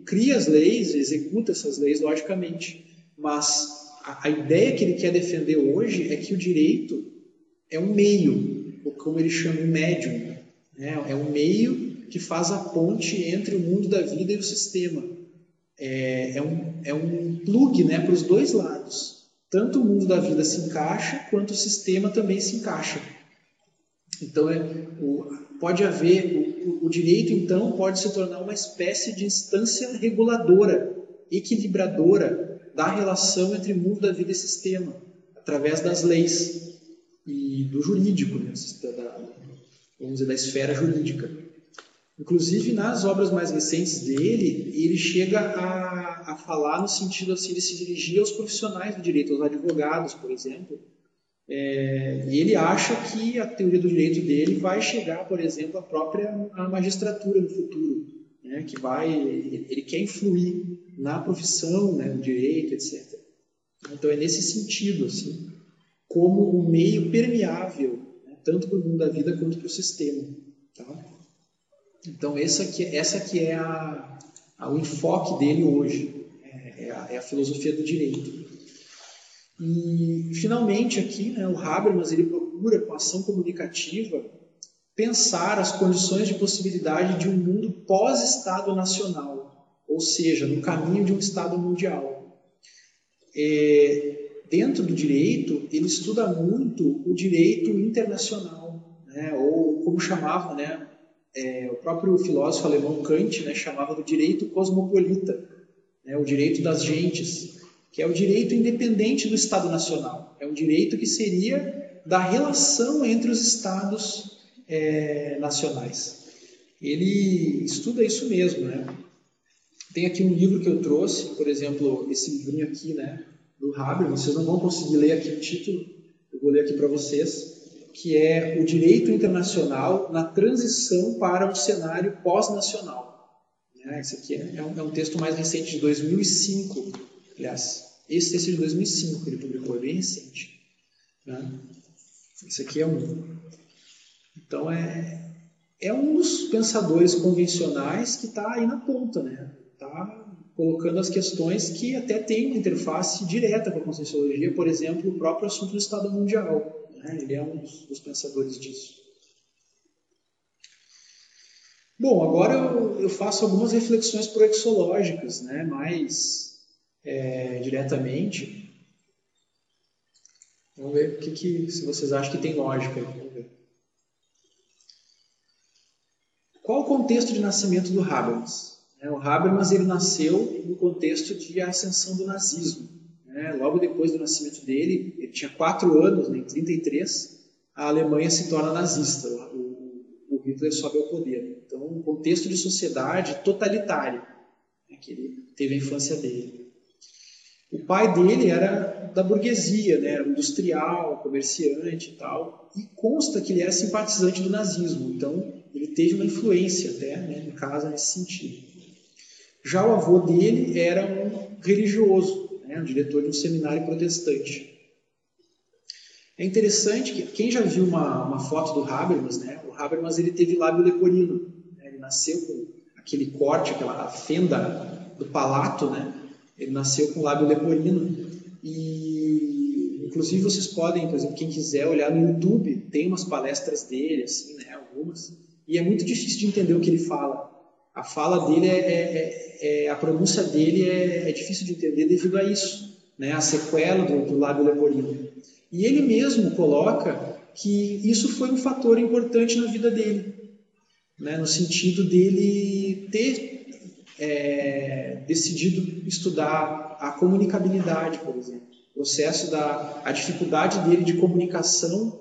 cria as leis, executa essas leis, logicamente, mas a ideia que ele quer defender hoje é que o direito é um meio, ou como ele chama, um médium, né? É um meio que faz a ponte entre o mundo da vida e o sistema. É um plug, né, para os dois lados. Tanto o mundo da vida se encaixa, quanto o sistema também se encaixa. Então, pode haver, o direito, então, pode se tornar uma espécie de instância reguladora, equilibradora da relação entre o mundo da vida e sistema, através das leis e do jurídico, né, vamos dizer, da esfera jurídica. Inclusive, nas obras mais recentes dele, ele chega a falar no sentido assim, de se dirigir aos profissionais do direito, aos advogados, por exemplo. E ele acha que a teoria do direito dele vai chegar, por exemplo, à magistratura no futuro, né? Que ele quer influir na profissão, né, no direito, etc. Então é nesse sentido, assim, como um meio permeável, né, tanto para o mundo da vida quanto para o sistema. Tá? Então essa que é o enfoque dele hoje, é a filosofia do direito. E, finalmente, aqui, né, o Habermas ele procura, com ação comunicativa, pensar as condições de possibilidade de um mundo pós-Estado nacional, ou seja, no caminho de um Estado mundial. Dentro do direito, ele estuda muito o direito internacional, né, ou como chamava, né, o próprio filósofo alemão Kant, né, chamava do direito cosmopolita, né, o direito das gentes, que é o direito independente do Estado nacional. É um direito que seria da relação entre os Estados nacionais. Ele estuda isso mesmo, né? Tem aqui um livro que eu trouxe, por exemplo, esse livrinho aqui, né, do Habermas. Vocês não vão conseguir ler aqui o título, eu vou ler aqui para vocês, que é O Direito Internacional na Transição para um Cenário Pós-Nacional. Esse aqui é um texto mais recente, de 2005. Aliás, esse texto é de 2005 que ele publicou, é bem recente. Né? Esse aqui é um. Então, é um dos pensadores convencionais que está aí na ponta, né? Está colocando as questões que até tem uma interface direta com a Conscienciologia, por exemplo, o próprio assunto do Estado Mundial. Né? Ele é um dos pensadores disso. Bom, agora eu faço algumas reflexões proexológicas, né? Mais diretamente. Vamos ver se vocês acham que tem lógica. Vamos ver. Qual o contexto de nascimento do Habermas? O Habermas ele nasceu no contexto de ascensão do nazismo. Logo depois do nascimento dele, ele tinha 4 anos, né, em 1933, a Alemanha se torna nazista. O Hitler sobe ao poder. Então, um contexto de sociedade totalitário, né, que ele teve a infância dele. O pai dele era da burguesia, né, era industrial, comerciante e tal, e consta que ele era simpatizante do nazismo. Então, ele teve uma influência até, né, em casa nesse sentido. Já o avô dele era um religioso, né, um diretor de um seminário protestante. É interessante que quem já viu uma foto do Habermas, né, o Habermas ele teve lábio leporino, né, ele nasceu com aquele corte, aquela fenda do palato, né, ele nasceu com lábio leporino. E inclusive vocês podem, por exemplo, quem quiser olhar no YouTube, tem umas palestras dele, assim, né, algumas, e é muito difícil de entender o que ele fala. A fala dele a pronúncia dele é difícil de entender devido a isso, né, a sequela do lábio leporino. E ele mesmo coloca que isso foi um fator importante na vida dele, né, no sentido dele ter decidido estudar a comunicabilidade, por exemplo. O processo a dificuldade dele de comunicação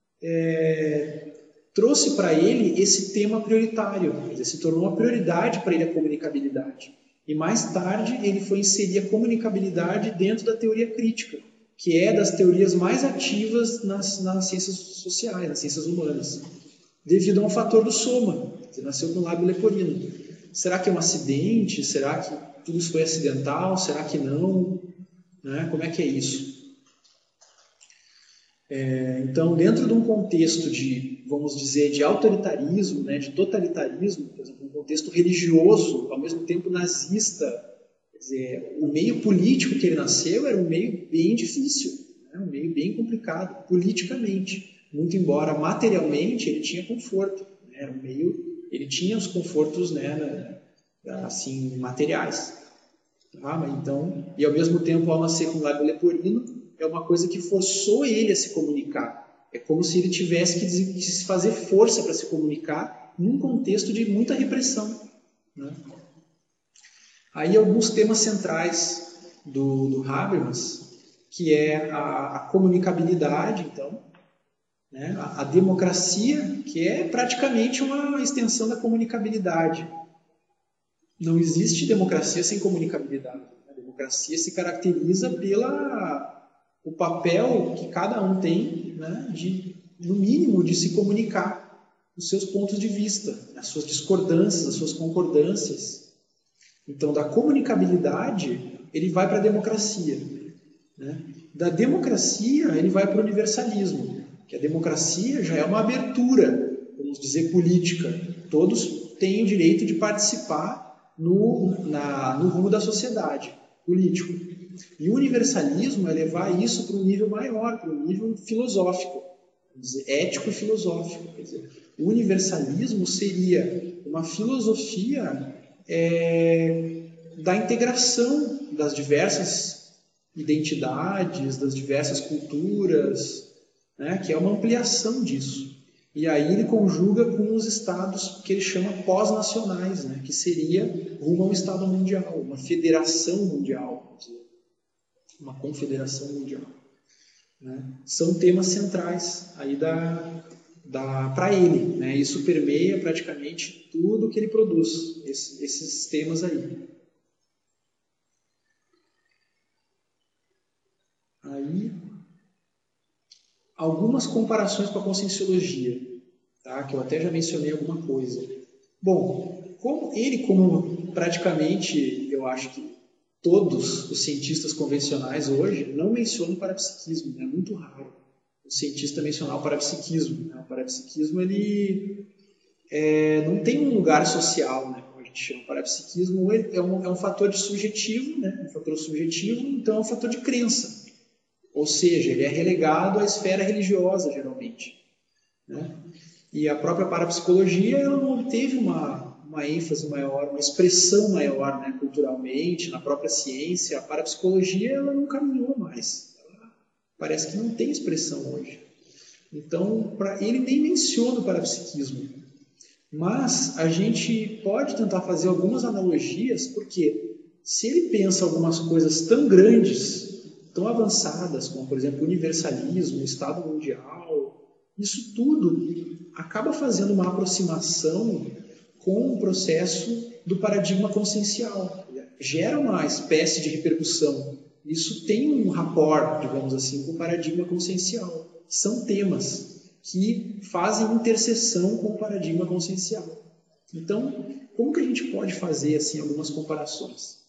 trouxe para ele esse tema prioritário, quer dizer, se tornou uma prioridade para ele a comunicabilidade. E mais tarde ele foi inserir a comunicabilidade dentro da teoria crítica, que é das teorias mais ativas nas ciências sociais, nas ciências humanas, devido a um fator do soma. Ele nasceu com lábio leporino. Será que é um acidente? Será que tudo isso foi acidental? Será que não? Né? Como é que é isso? Então, dentro de um contexto de, vamos dizer, de autoritarismo, né, de totalitarismo, por exemplo, um contexto religioso, ao mesmo tempo nazista, quer dizer, o meio político que ele nasceu era um meio bem difícil, né, um meio bem complicado, politicamente, muito embora materialmente ele tinha conforto, né, era um meio, ele tinha os confortos, né, assim, materiais. Tá? Então, e ao mesmo tempo, ao nascer com lábio leporino, é uma coisa que forçou ele a se comunicar. É como se ele tivesse que se fazer força para se comunicar num contexto de muita repressão. Né? Aí alguns temas centrais do Habermas, que é a comunicabilidade, então, né? A democracia, que é praticamente uma extensão da comunicabilidade. Não existe democracia sem comunicabilidade. A democracia se caracteriza o papel que cada um tem, né, no mínimo, de se comunicar os seus pontos de vista, as suas discordâncias, as suas concordâncias. Então, da comunicabilidade, ele vai para a democracia. Né? Da democracia, ele vai para o universalismo, que a democracia já é uma abertura, vamos dizer, política. Todos têm o direito de participar no rumo da sociedade, político. E o universalismo é levar isso para um nível maior, para um nível filosófico, dizer, ético e filosófico. Quer dizer, o universalismo seria uma filosofia da integração das diversas identidades, das diversas culturas, né, que é uma ampliação disso. E aí ele conjuga com os estados que ele chama pós-nacionais, né, que seria rumo a um estado mundial, uma federação mundial, uma confederação mundial. Né? São temas centrais aí para ele. Né? Isso permeia praticamente tudo que ele produz, esses temas aí. Aí, algumas comparações com a conscienciologia, tá? Que eu até já mencionei alguma coisa. Bom, como praticamente, eu acho que todos os cientistas convencionais hoje não mencionam o parapsiquismo, é muito raro o cientista mencionar o parapsiquismo. Né? O parapsiquismo ele não tem um lugar social, né, como a gente chama. O parapsiquismo é um fator subjetivo, né, um fator subjetivo, então é um fator de crença. Ou seja, ele é relegado à esfera religiosa, geralmente. Né? E a própria parapsicologia ela não teve uma ênfase maior, uma expressão maior, né, culturalmente, na própria ciência. A parapsicologia ela não caminhou mais. Parece que não tem expressão hoje. Então, ele nem menciona o parapsiquismo. Mas a gente pode tentar fazer algumas analogias, porque se ele pensa algumas coisas tão grandes, tão avançadas, como, por exemplo, o universalismo, o Estado mundial, isso tudo acaba fazendo uma aproximação com o processo do paradigma consciencial. Gera uma espécie de repercussão. Isso tem um rapport, digamos assim, com o paradigma consciencial. São temas que fazem interseção com o paradigma consciencial. Então, como que a gente pode fazer assim, algumas comparações?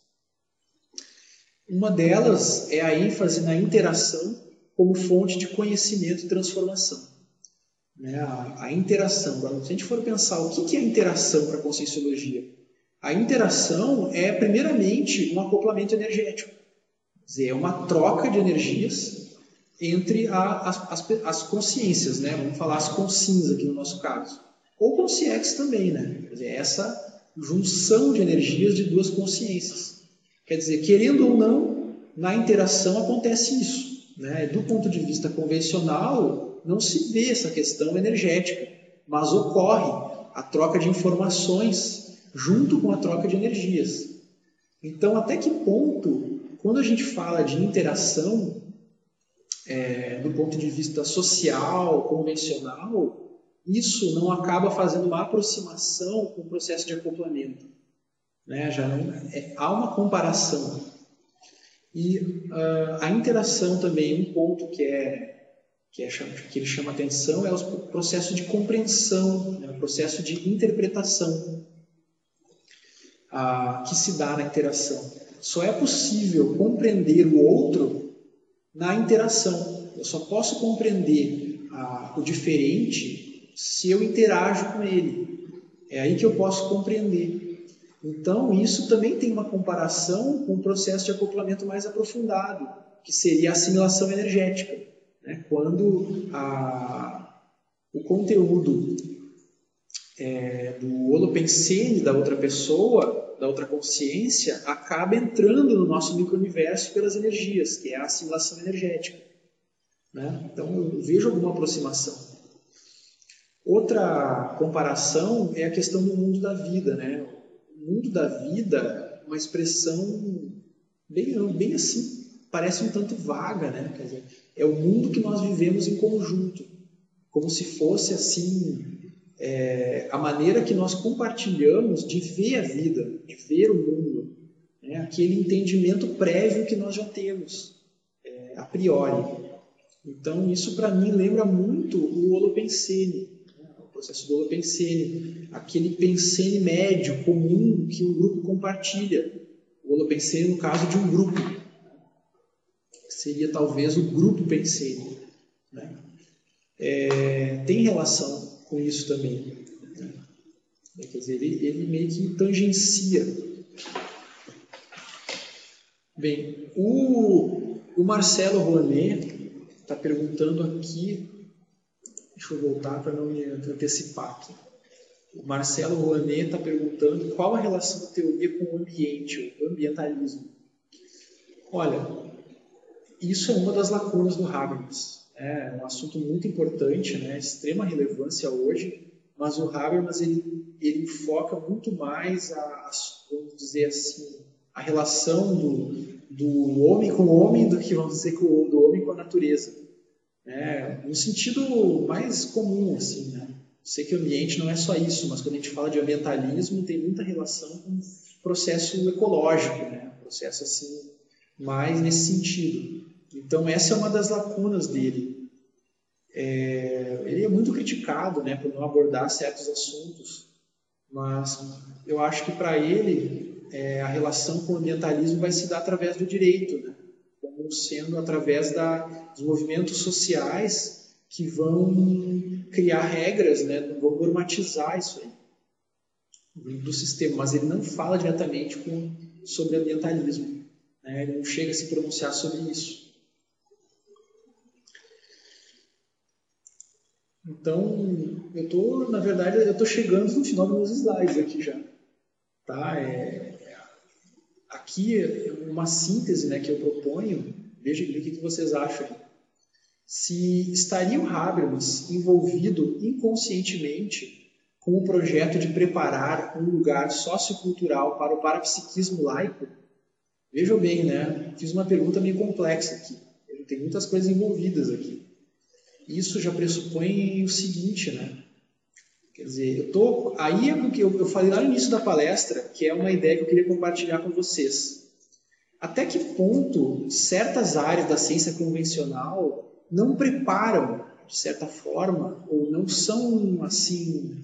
Uma delas é a ênfase na interação como fonte de conhecimento e transformação. Né? A interação. Agora, se a gente for pensar o que é a interação para a conscienciologia, a interação é, primeiramente, um acoplamento energético. Quer dizer, é uma troca de energias entre as consciências, né? Vamos falar as consciências aqui no nosso caso. Ou consciex também, né? Quer dizer, essa junção de energias de duas consciências. Quer dizer, querendo ou não, na interação acontece isso. Né? Do ponto de vista convencional, não se vê essa questão energética, mas ocorre a troca de informações junto com a troca de energias. Então, até que ponto, quando a gente fala de interação, do ponto de vista social, convencional, isso não acaba fazendo uma aproximação com o processo de acoplamento. Né? Há uma comparação. E a interação também, um ponto que ele chama atenção é o processo de compreensão, né? O processo de interpretação que se dá na interação. Só é possível compreender o outro na interação. Eu só posso compreender o diferente se eu interajo com ele. É aí que eu posso compreender. Então, isso também tem uma comparação com um processo de acoplamento mais aprofundado, que seria a assimilação energética, né? Quando o conteúdo do holopensene da outra pessoa, da outra consciência, acaba entrando no nosso micro-universo pelas energias, que é a assimilação energética, né? Então, eu vejo alguma aproximação. Outra comparação é a questão do mundo da vida, né? O mundo da vida é uma expressão bem assim, parece um tanto vaga, né? Quer dizer, é o mundo que nós vivemos em conjunto, como se fosse assim a maneira que nós compartilhamos de ver a vida, de ver o mundo, né? Aquele entendimento prévio que nós já temos, a priori. Então, isso para mim lembra muito o holopensene, né? O processo do holopensene, aquele pensene médio, comum, que um grupo compartilha. O holopensene no caso de um grupo, seria talvez o grupo pensene, né? Tem relação com isso também, né? Quer dizer, ele meio que tangencia. Bem, o Marcelo Rouanet está perguntando aqui, deixa eu voltar para não me antecipar aqui. O Marcelo Rouanet está perguntando qual a relação da teoria com o ambiente, o ambientalismo. Olha, isso é uma das lacunas do Habermas. É um assunto muito importante, né? Extrema relevância hoje, mas o Habermas ele foca muito mais vamos dizer assim, a relação do homem com o homem do que, vamos dizer, do homem com a natureza, né? No sentido mais comum, assim, né? Sei que o ambiente não é só isso, mas quando a gente fala de ambientalismo tem muita relação com o processo ecológico, né? Processo assim, mais nesse sentido. Então, essa é uma das lacunas dele. Ele é muito criticado, né, por não abordar certos assuntos, mas eu acho que para ele a relação com o ambientalismo vai se dar através do direito, né, como sendo através dos movimentos sociais que vão criar regras, né, vão normatizar isso aí do sistema, mas ele não fala diretamente sobre ambientalismo, né, ele não chega a se pronunciar sobre isso. Então, na verdade, eu estou chegando no final dos meus slides aqui já. Tá? Aqui é uma síntese, né, que eu proponho. Veja o que vocês acham. Se estaria o Habermas envolvido inconscientemente com o projeto de preparar um lugar sociocultural para o parapsiquismo laico, vejam bem, né? Fiz uma pergunta meio complexa aqui. Tem muitas coisas envolvidas aqui. Isso já pressupõe o seguinte, né? Quer dizer, aí é porque eu falei lá no início da palestra, que é uma ideia que eu queria compartilhar com vocês. Até que ponto certas áreas da ciência convencional não preparam, de certa forma, ou não são, assim,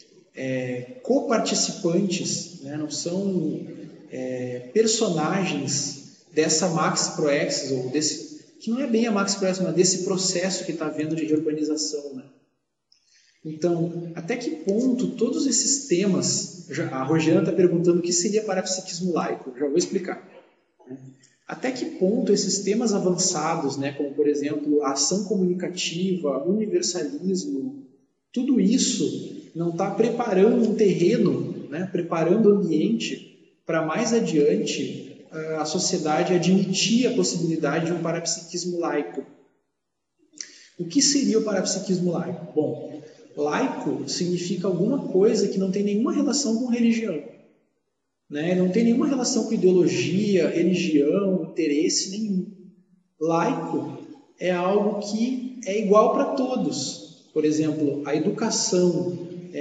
coparticipantes, né? Não são personagens dessa Max Proexis, ou que não é bem a Max Proexis, mas desse processo que está havendo de reurbanização, né? Então, até que ponto todos esses temas, a Rosiana está perguntando o que seria parapsiquismo laico, já vou explicar. Até que ponto esses temas avançados, né, como por exemplo a ação comunicativa, universalismo, tudo isso não está preparando um terreno, né, preparando o ambiente para mais adiante a sociedade admitir a possibilidade de um parapsiquismo laico. O que seria o parapsiquismo laico? Bom, laico significa alguma coisa que não tem nenhuma relação com religião, né? Não tem nenhuma relação com ideologia, religião, interesse nenhum. Laico é algo que é igual para todos. Por exemplo, a educação.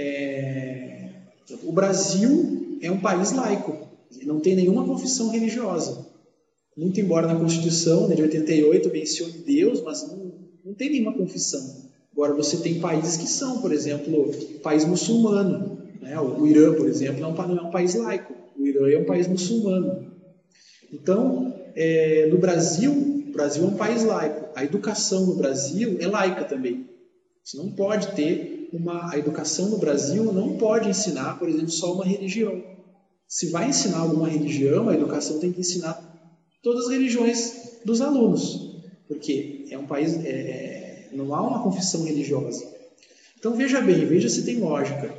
O Brasil é um país laico, não tem nenhuma confissão religiosa. Muito embora na Constituição, né, de 88 mencione Deus, mas não tem nenhuma confissão. Agora, você tem países que são, por exemplo, país muçulmano, né? O Irã, por exemplo, não é um país laico. O Irã é um país muçulmano. Então, no Brasil, o Brasil é um país laico. A educação no Brasil é laica também. Você não pode ter a educação no Brasil não pode ensinar, por exemplo, só uma religião. Se vai ensinar alguma religião, a educação tem que ensinar todas as religiões dos alunos, porque é um país, não há uma confissão religiosa. Então veja bem, veja se tem lógica.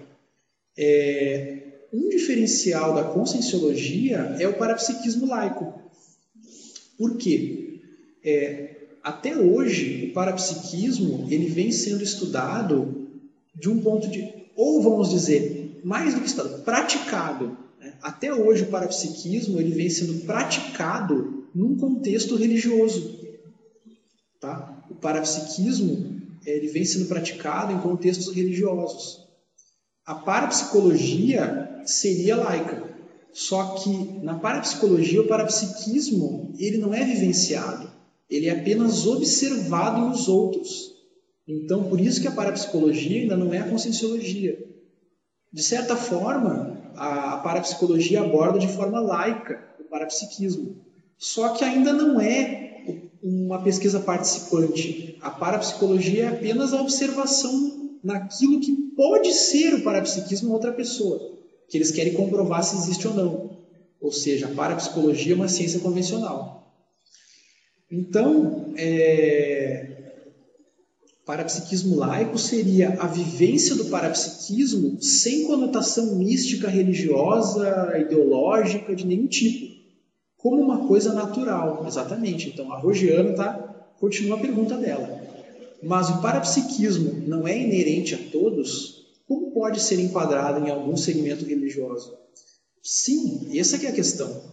Um diferencial da conscienciologia é o parapsiquismo laico. Por quê? Até hoje, o parapsiquismo ele vem sendo estudado de um ponto ou vamos dizer, mais do que estudado, praticado. Né? Até hoje, o parapsiquismo ele vem sendo praticado num contexto religioso. Tá? O parapsiquismo ele vem sendo praticado em contextos religiosos. A parapsicologia seria laica. Só que na parapsicologia, o parapsiquismo ele não é vivenciado. Ele é apenas observado nos outros. Então, por isso que a parapsicologia ainda não é a conscienciologia. De certa forma, a parapsicologia aborda de forma laica o parapsiquismo. Só que ainda não é uma pesquisa participante. A parapsicologia é apenas a observação naquilo que pode ser o parapsiquismo em outra pessoa, que eles querem comprovar se existe ou não. Ou seja, a parapsicologia é uma ciência convencional. Então, parapsiquismo laico seria a vivência do parapsiquismo sem conotação mística, religiosa, ideológica, de nenhum tipo. Como uma coisa natural, exatamente. Então, a Rogiana continua a pergunta dela. Mas o parapsiquismo não é inerente a todos? Como pode ser enquadrado em algum segmento religioso? Sim, essa que é a questão.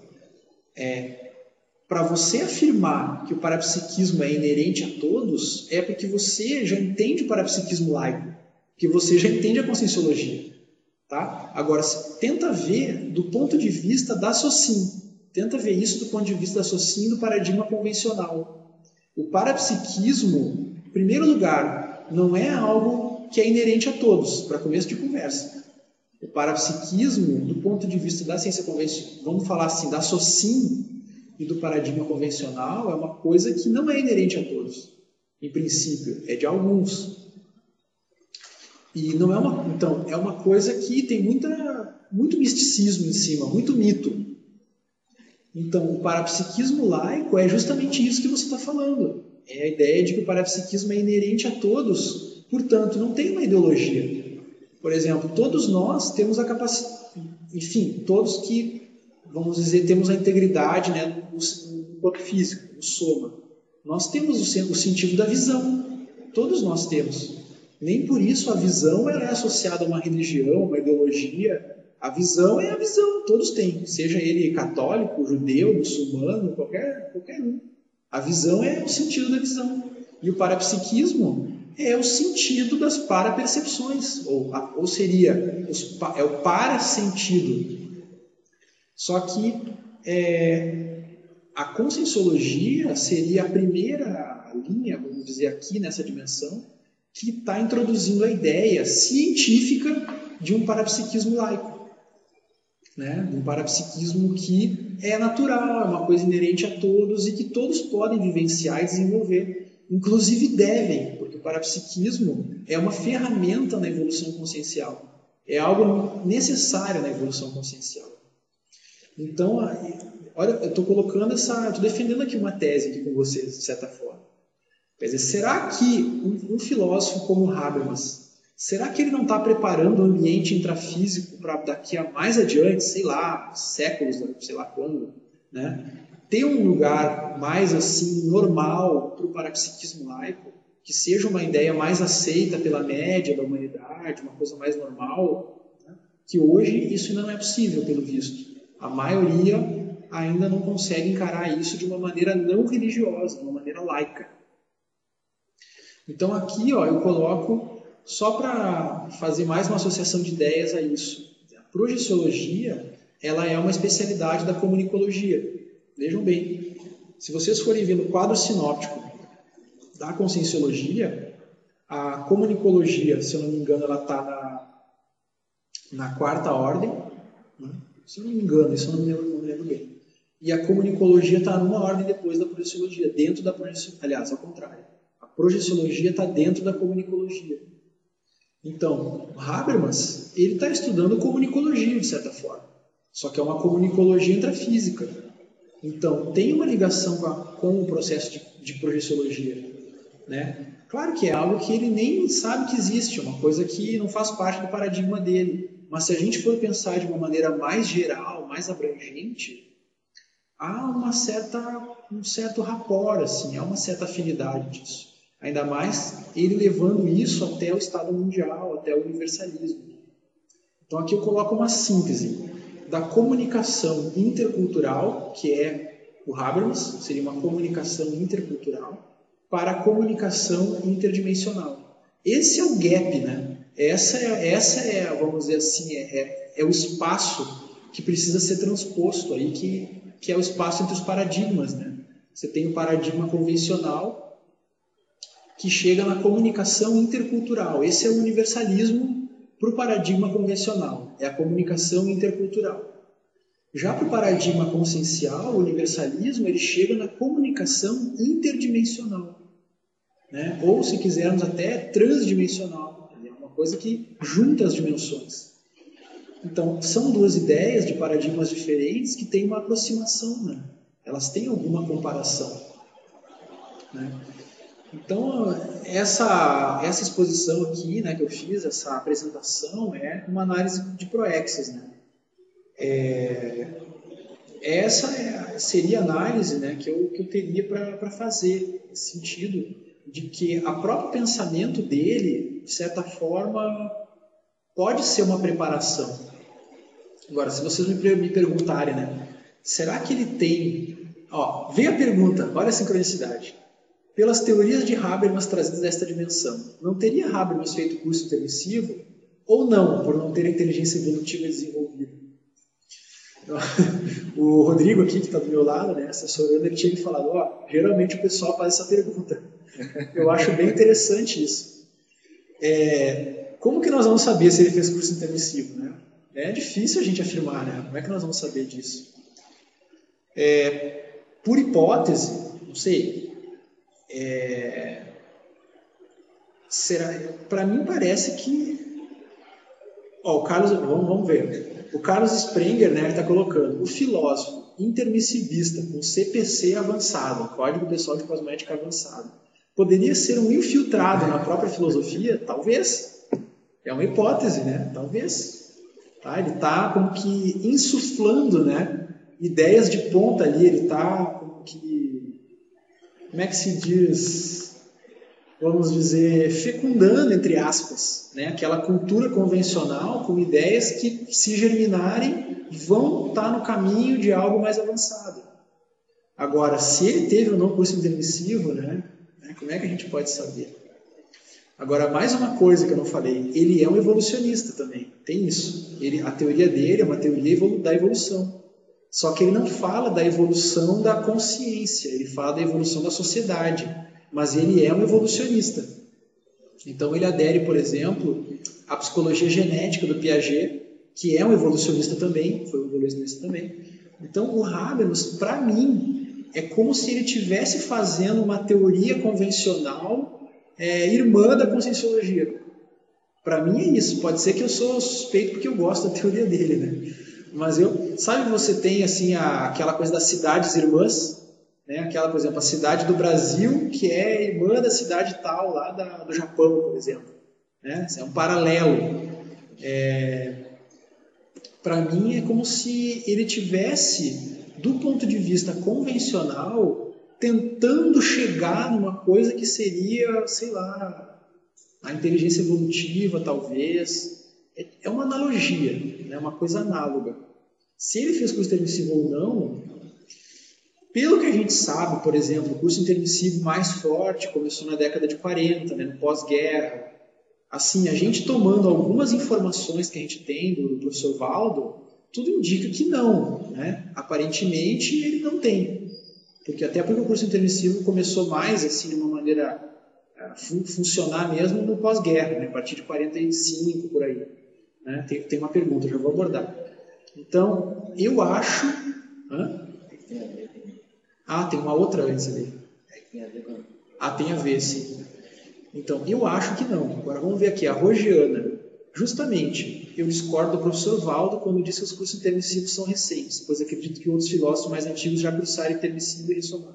Para você afirmar que o parapsiquismo é inerente a todos, é porque você já entende o parapsiquismo laico, que você já entende a conscienciologia. Tá? Agora, tenta ver do ponto de vista da SOCIM. Tenta ver isso do ponto de vista da SOCIM e do paradigma convencional. O parapsiquismo, em primeiro lugar, não é algo que é inerente a todos, para começo de conversa. O parapsiquismo, do ponto de vista da ciência convencional, vamos falar assim, da SOCIM, e do paradigma convencional é uma coisa que não é inerente a todos. Em princípio, é de alguns. E não é uma coisa que tem muito misticismo em cima, muito mito. Então, o parapsiquismo laico é justamente isso que você está falando. É a ideia de que o parapsiquismo é inerente a todos, portanto, não tem uma ideologia. Por exemplo, todos nós temos a capacidade, enfim, todos que, vamos dizer, temos a integridade, né, no corpo físico, no soma. Nós temos o sentido da visão. Todos nós temos. Nem por isso a visão ela é associada a uma religião, uma ideologia. A visão é a visão, todos têm. Seja ele católico, judeu, muçulmano, qualquer um. A visão é o sentido da visão. E o parapsiquismo é o sentido das parapercepções. Ou seria, é o parasentido. Só que a conscienciologia seria a primeira linha, vamos dizer aqui, nessa dimensão, que está introduzindo a ideia científica de um parapsiquismo laico. Né? De um parapsiquismo que é natural, é uma coisa inerente a todos e que todos podem vivenciar e desenvolver. Inclusive devem, porque o parapsiquismo é uma ferramenta na evolução consciencial. É algo necessário na evolução consciencial. Então, olha, eu estou estou defendendo aqui uma tese aqui com vocês, de certa forma. Quer dizer, será que um filósofo como Habermas, será que ele não está preparando o ambiente intrafísico para daqui a mais adiante, sei lá, séculos, sei lá quando, né, ter um lugar mais assim normal para o parapsiquismo laico, que seja uma ideia mais aceita pela média da humanidade, uma coisa mais normal, né, que hoje isso ainda não é possível, pelo visto. A maioria ainda não consegue encarar isso de uma maneira não religiosa, de uma maneira laica. Então aqui eu coloco, só para fazer mais uma associação de ideias a isso. A projeciologia ela é uma especialidade da comunicologia. Vejam bem, se vocês forem ver no quadro sinóptico da conscienciologia, a comunicologia, se eu não me engano, ela está na quarta ordem, né? Se eu não me engano, isso eu não me lembro bem. e a comunicologia está numa ordem depois da projeciologia, dentro da projeciologia, aliás, ao contrário. A projeciologia está dentro da comunicologia. Então, o Habermas, ele está estudando comunicologia, de certa forma. Só que é uma comunicologia intrafísica. Então, tem uma ligação com o processo de projeciologia, né? Claro que é algo que ele nem sabe que existe, é uma coisa que não faz parte do paradigma dele. Mas se a gente for pensar de uma maneira mais geral, mais abrangente, há um certo rapport, assim, há uma certa afinidade disso. Ainda mais ele levando isso até o estado mundial, até o universalismo. Então aqui eu coloco uma síntese da comunicação intercultural, que é o Habermas, seria uma comunicação intercultural, para a comunicação interdimensional. Esse é o gap, né? Essa é, vamos dizer assim, é o espaço que precisa ser transposto aí, que é o espaço entre os paradigmas, né? Você tem o paradigma convencional que chega na comunicação intercultural. Esse é o universalismo para o paradigma convencional, é a comunicação intercultural. Já para o paradigma consciencial, o universalismo, ele chega na comunicação interdimensional, né? Ou, se quisermos, até transdimensional. É uma coisa que junta as dimensões. Então, são duas ideias de paradigmas diferentes que têm uma aproximação, né? Elas têm alguma comparação, né? Então, essa exposição aqui, né, que eu fiz, essa apresentação, é uma análise de proexis, né? Essa seria a análise, né, que eu teria para fazer, no sentido de que o próprio pensamento dele, de certa forma, pode ser uma preparação. Agora, se vocês me perguntarem, né, será que ele tem... Ó, vem a pergunta, olha a sincronicidade. Pelas teorias de Habermas trazidas desta dimensão, não teria Habermas feito curso intermissivo ou não, por não ter a inteligência evolutiva desenvolvida? O Rodrigo aqui, que está do meu lado, né, assessorando, ele tinha me falado, ó, geralmente o pessoal faz essa pergunta. Eu acho bem interessante isso. Como que nós vamos saber se ele fez curso intermissivo, né? É difícil a gente afirmar, né? Como é que nós vamos saber disso? Por hipótese, não sei, para mim parece que... Ó, o Carlos, vamos ver. O Carlos Sprenger, né, está colocando o filósofo intermissivista com CPC avançado, Código Pessoal de Cosmética avançado, poderia ser um infiltrado na própria filosofia? Talvez. É uma hipótese, né? Talvez. Tá? Ele está como que insuflando, né, ideias de ponta ali, ele está como que... Como é que se diz... Vamos dizer, fecundando, entre aspas, né? Aquela cultura convencional com ideias que, se germinarem, vão estar no caminho de algo mais avançado. Agora, se ele teve ou não curso intermissivo, né? Como é que a gente pode saber? Agora, mais uma coisa que eu não falei, ele é um evolucionista também, tem isso. A teoria dele é uma teoria da evolução. Só que ele não fala da evolução da consciência, ele fala da evolução da sociedade. Mas ele é um evolucionista. Então ele adere, por exemplo, à psicologia genética do Piaget, que é um evolucionista também, foi um evolucionista também. Então o Habermas, para mim, é como se ele estivesse fazendo uma teoria convencional irmã da conscienciologia. Para mim é isso. Pode ser que eu sou suspeito porque eu gosto da teoria dele, né? Mas sabe, você tem assim aquela coisa das cidades irmãs, né? Aquela, por exemplo, a cidade do Brasil, que é irmã da cidade tal, lá do Japão, por exemplo. Né? É um paralelo. Para mim, é como se ele tivesse, do ponto de vista convencional, tentando chegar numa coisa que seria, sei lá, a inteligência evolutiva, talvez. É uma analogia, né? Uma coisa análoga. Se ele fez curso intermissivo ou não... Pelo que a gente sabe, por exemplo, o curso intermissivo mais forte começou na década de 40, né, no pós-guerra. Assim, a gente tomando algumas informações que a gente tem do professor Valdo, tudo indica que não, né? Aparentemente ele não tem. Até porque o curso intermissivo começou mais, assim, de uma maneira funcionar mesmo no pós-guerra, né, a partir de 45, por aí. Né? Tem uma pergunta, já vou abordar. Então, eu acho... tem a ver. Ah, tem uma outra antes ali. Tem a ver com... Ah, tem a ver, sim. Então, eu acho que não. Agora vamos ver aqui, a Rogiana. Justamente, eu discordo do professor Valdo quando diz que os cursos intermissivos são recentes, pois acredito que outros filósofos mais antigos já cursaram intermissivo e ressomaram.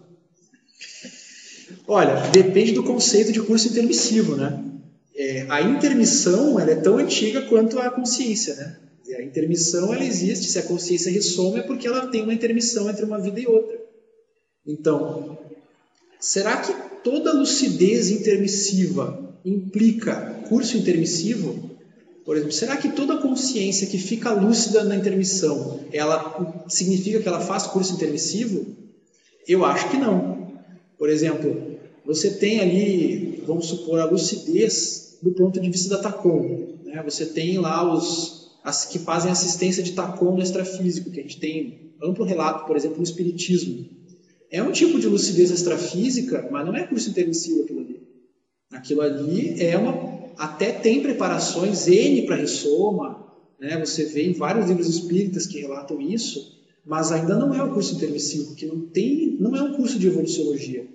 Olha, depende do conceito de curso intermissivo, né? A intermissão, ela é tão antiga quanto a consciência, né? A intermissão, ela existe, se a consciência ressoma é porque ela tem uma intermissão entre uma vida e outra. Então, será que toda lucidez intermissiva implica curso intermissivo? Por exemplo, será que toda consciência que fica lúcida na intermissão, ela significa que ela faz curso intermissivo? Eu acho que não. Por exemplo, você tem ali, vamos supor, a lucidez do ponto de vista da TACOM, né? Você tem lá as que fazem assistência de TACOM no extrafísico, que a gente tem amplo relato, por exemplo, no espiritismo. É um tipo de lucidez extrafísica, mas não é curso intermissivo aquilo ali. Aquilo ali até tem preparações N para ressoma, né? Você vê em vários livros espíritas que relatam isso, mas ainda não é o curso intermissivo, porque não é um curso de evoluciologia.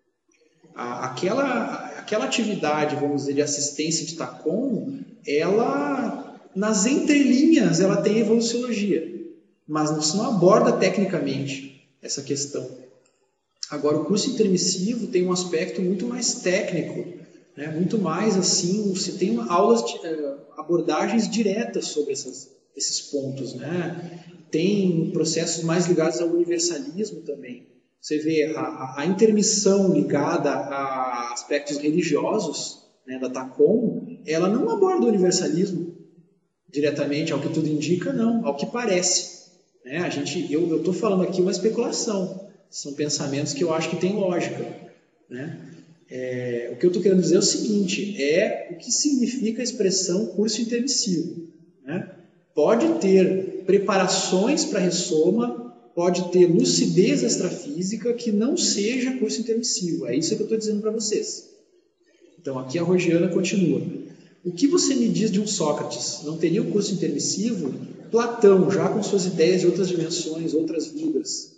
Aquela atividade, vamos dizer, de assistência de TACOM, ela, nas entrelinhas, ela tem evoluciologia, mas isso não aborda tecnicamente essa questão. Agora, o curso intermissivo tem um aspecto muito mais técnico, né? Muito mais assim, você tem abordagens diretas sobre esses pontos, né? Tem processos mais ligados ao universalismo também. Você vê a intermissão ligada a aspectos religiosos, né, da TACOM, ela não aborda o universalismo diretamente, ao que tudo indica, não, ao que parece. Né? Eu estou falando aqui uma especulação, são pensamentos que eu acho que têm lógica. Né? O que eu estou querendo dizer é o seguinte, o que significa a expressão curso intermissivo. Né? Pode ter preparações para ressoma, pode ter lucidez extrafísica que não seja curso intermissivo. É isso que eu estou dizendo para vocês. Então, aqui a Rogiana continua. O que você me diz de um Sócrates? Não teria um curso intermissivo? Platão, já com suas ideias de outras dimensões, outras vidas.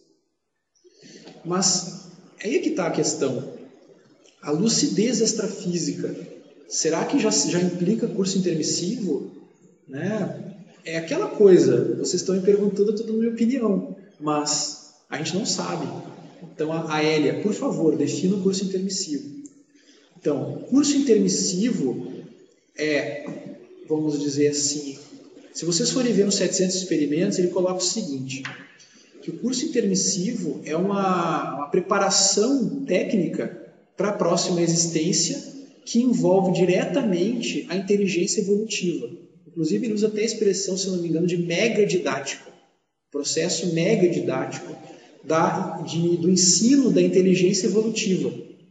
Mas aí é que está a questão. A lucidez extrafísica, será que já implica curso intermissivo? Né? É aquela coisa, vocês estão me perguntando toda a minha opinião, mas a gente não sabe. Então, a Hélia, por favor, defina o curso intermissivo. Então, curso intermissivo vamos dizer assim, se vocês forem ver nos 700 experimentos, ele coloca o seguinte, que o curso intermissivo é uma preparação técnica para a próxima existência que envolve diretamente a inteligência evolutiva. Inclusive, ele usa até a expressão, se não me engano, de mega didática. Processo mega didático do ensino da inteligência evolutiva.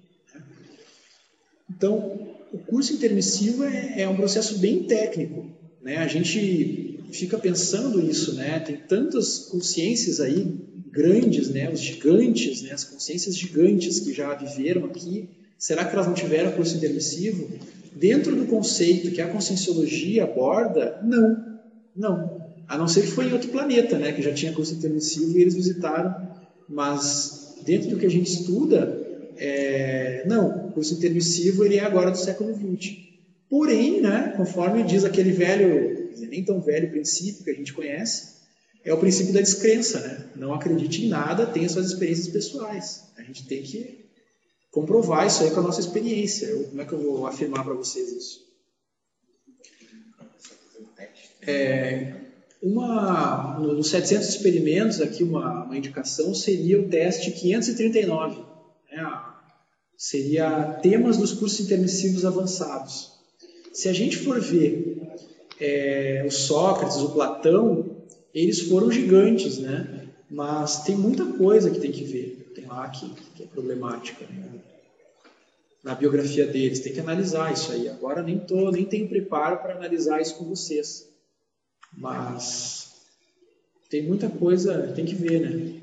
Então, o curso intermissivo é um processo bem técnico. Né? A gente fica pensando isso, né? Tem tantas consciências aí grandes, né? Os gigantes, né? As consciências gigantes que já viveram aqui. Será que elas não tiveram curso intermissivo? Dentro do conceito que a conscienciologia aborda, não. A não ser que foi em outro planeta, né? Que já tinha curso intermissivo e eles visitaram. Mas dentro do que a gente estuda, não. O curso intermissivo ele é agora do século XX. Porém, né, conforme diz aquele velho, nem tão velho princípio que a gente conhece, é o princípio da descrença. Né? Não acredite em nada, tenha suas experiências pessoais. A gente tem que comprovar isso aí com a nossa experiência. Como é que eu vou afirmar para vocês isso? Nos 700 experimentos, aqui uma indicação seria o teste 539. Seria temas dos cursos intermissivos avançados. Se a gente for ver o Sócrates, o Platão, eles foram gigantes, né? Mas tem muita coisa que tem que ver. Tem lá que é problemática, né? Na biografia deles. Tem que analisar isso aí. Agora nem tenho preparo para analisar isso com vocês. Mas tem muita coisa, tem que ver, né?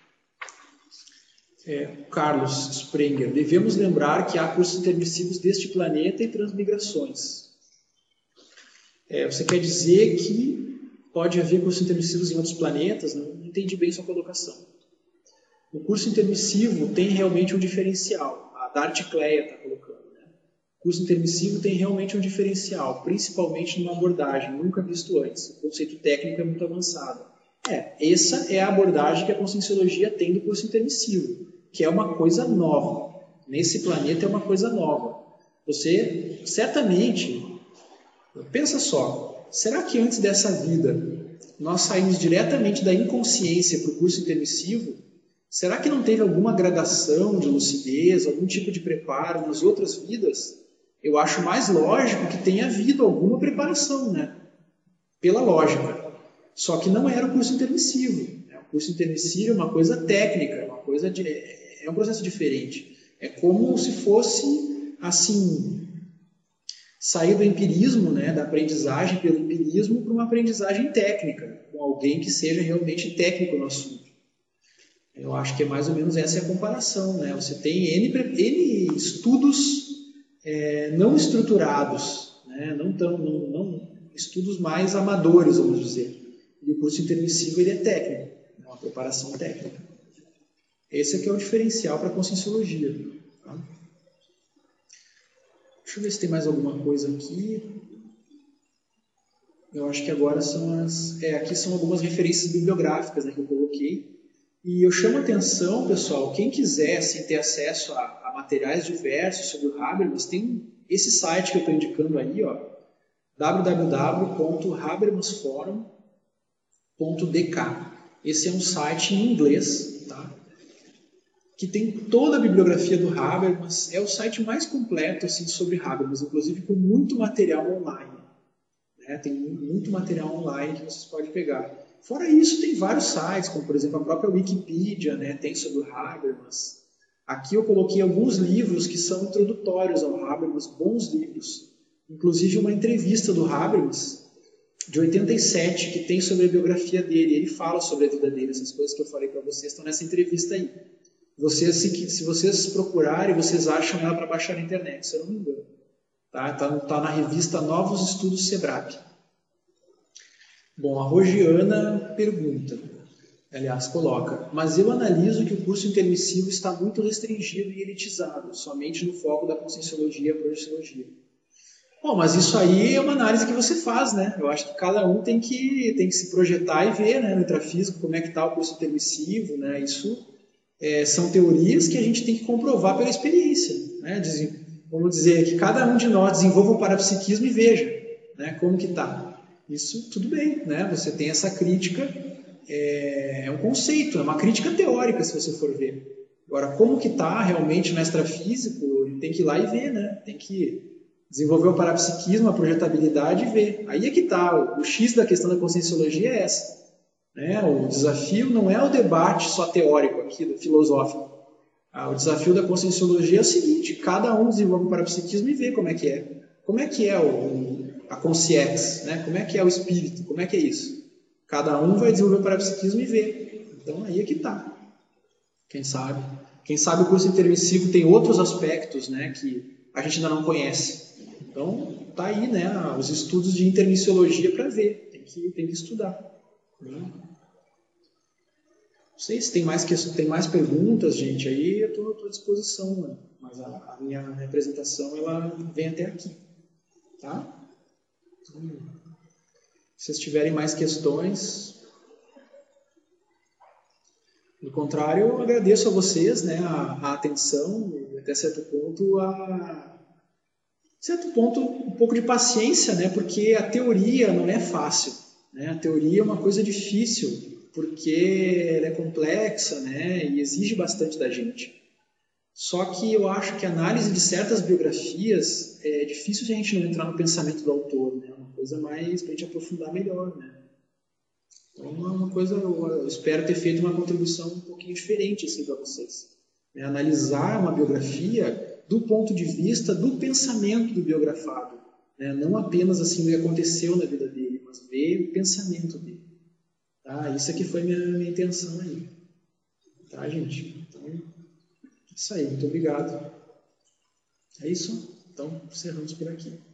Carlos Sprenger, devemos lembrar que há cursos intermissivos deste planeta e transmigrações. Você quer dizer que pode haver cursos intermissivos em outros planetas? Não entendi bem sua colocação. o curso intermissivo tem realmente um diferencial. A Dart Cleia está colocando. O curso intermissivo tem realmente um diferencial, principalmente numa abordagem nunca visto antes. O conceito técnico é muito avançado. Essa é a abordagem que a Conscienciologia tem do curso intermissivo, que é uma coisa nova. Nesse planeta é uma coisa nova. Você, certamente, pensa só, será que antes dessa vida nós saímos diretamente da inconsciência para o curso intermissivo? Será que não teve alguma gradação de lucidez, algum tipo de preparo nas outras vidas? Eu acho mais lógico que tenha havido alguma preparação, né? Pela lógica. Só que não era o curso intermissivo. O curso intermissivo é uma coisa técnica, é um processo diferente. É como se fosse, assim, sair do empirismo, né, da aprendizagem pelo empirismo, para uma aprendizagem técnica, com alguém que seja realmente técnico no assunto. Eu acho que é mais ou menos essa a comparação, né? Você tem N estudos não estruturados, né? não estudos mais amadores, vamos dizer. E o curso intermissivo ele é técnico, é uma preparação técnica. Esse aqui é o diferencial para a Conscienciologia. Tá? Deixa eu ver se tem mais alguma coisa aqui. Eu acho que agora são aqui são algumas referências bibliográficas, né, que eu coloquei. E eu chamo a atenção, pessoal, quem quiser assim, ter acesso a materiais diversos sobre o Habermas, tem esse site que eu estou indicando aí, ó, www.habermasforum.dk. Esse é um site em inglês, tá? Que tem toda a bibliografia do Habermas. É o site mais completo assim, sobre Habermas, inclusive com muito material online. Né? Tem muito material online que vocês podem pegar. Fora isso, tem vários sites, como por exemplo a própria Wikipedia, né? Tem sobre o Habermas. Aqui eu coloquei alguns livros que são introdutórios ao Habermas, bons livros. Inclusive uma entrevista do Habermas, de 87, que tem sobre a biografia dele. Ele fala sobre a vida dele, essas coisas que eu falei para vocês estão nessa entrevista aí. Se vocês procurarem, vocês acham ela para baixar na internet, se eu não me engano. Tá na revista Novos Estudos SEBRAP. Bom, a Rogiana pergunta, aliás, coloca, mas eu analiso que o curso intermissivo está muito restringido e elitizado, somente no foco da Conscienciologia e a Projeciologia. Bom, mas isso aí é uma análise que você faz, né? Eu acho que cada um tem que se projetar e ver, né, no intrafísico, como é que está o curso intermissivo, né? Isso são teorias que a gente tem que comprovar pela experiência, né? Vamos dizer que cada um de nós desenvolva o parapsiquismo e veja, né, como que está. Isso tudo bem, né? Você tem essa crítica, é um conceito, é uma crítica teórica, se você for ver. Agora, como que está realmente no extrafísico, ele tem que ir lá e ver, né? Tem que desenvolver o parapsiquismo, a projetabilidade e ver. Aí é que está, o X da questão da Conscienciologia é essa. Né? O desafio não é o debate só teórico aqui, filosófico. O desafio da Conscienciologia é o seguinte, cada um desenvolve o parapsiquismo e vê como é que é. Como é que é a consciência, né? Como é que é o espírito, como é que é isso? Cada um vai desenvolver o parapsiquismo e vê. Então aí é que está. Quem sabe? Quem sabe o curso intermissivo tem outros aspectos, né, que a gente ainda não conhece. Então tá aí, né, os estudos de intermissiologia para ver. Tem que estudar. Né? Não sei se tem mais perguntas, gente, aí eu estou à disposição, né? Mas a minha apresentação ela vem até aqui. Tá? Então, se vocês tiverem mais questões, do contrário, eu agradeço a vocês, né, a atenção e até certo ponto um pouco de paciência, né, porque a teoria não é fácil, né, a teoria é uma coisa difícil, porque ela é complexa, né, e exige bastante da gente. Só que eu acho que a análise de certas biografias é difícil a gente não entrar no pensamento do autor, né? Uma coisa mais para a gente aprofundar melhor, né? Então, uma coisa, eu espero ter feito uma contribuição um pouquinho diferente assim, para vocês. Né? Analisar uma biografia do ponto de vista do pensamento do biografado. Né? Não apenas assim o que aconteceu na vida dele, mas ver o pensamento dele. Tá? Isso aqui foi minha intenção aí. Tá, gente? Então, isso aí, muito obrigado. É isso? Então, encerramos por aqui.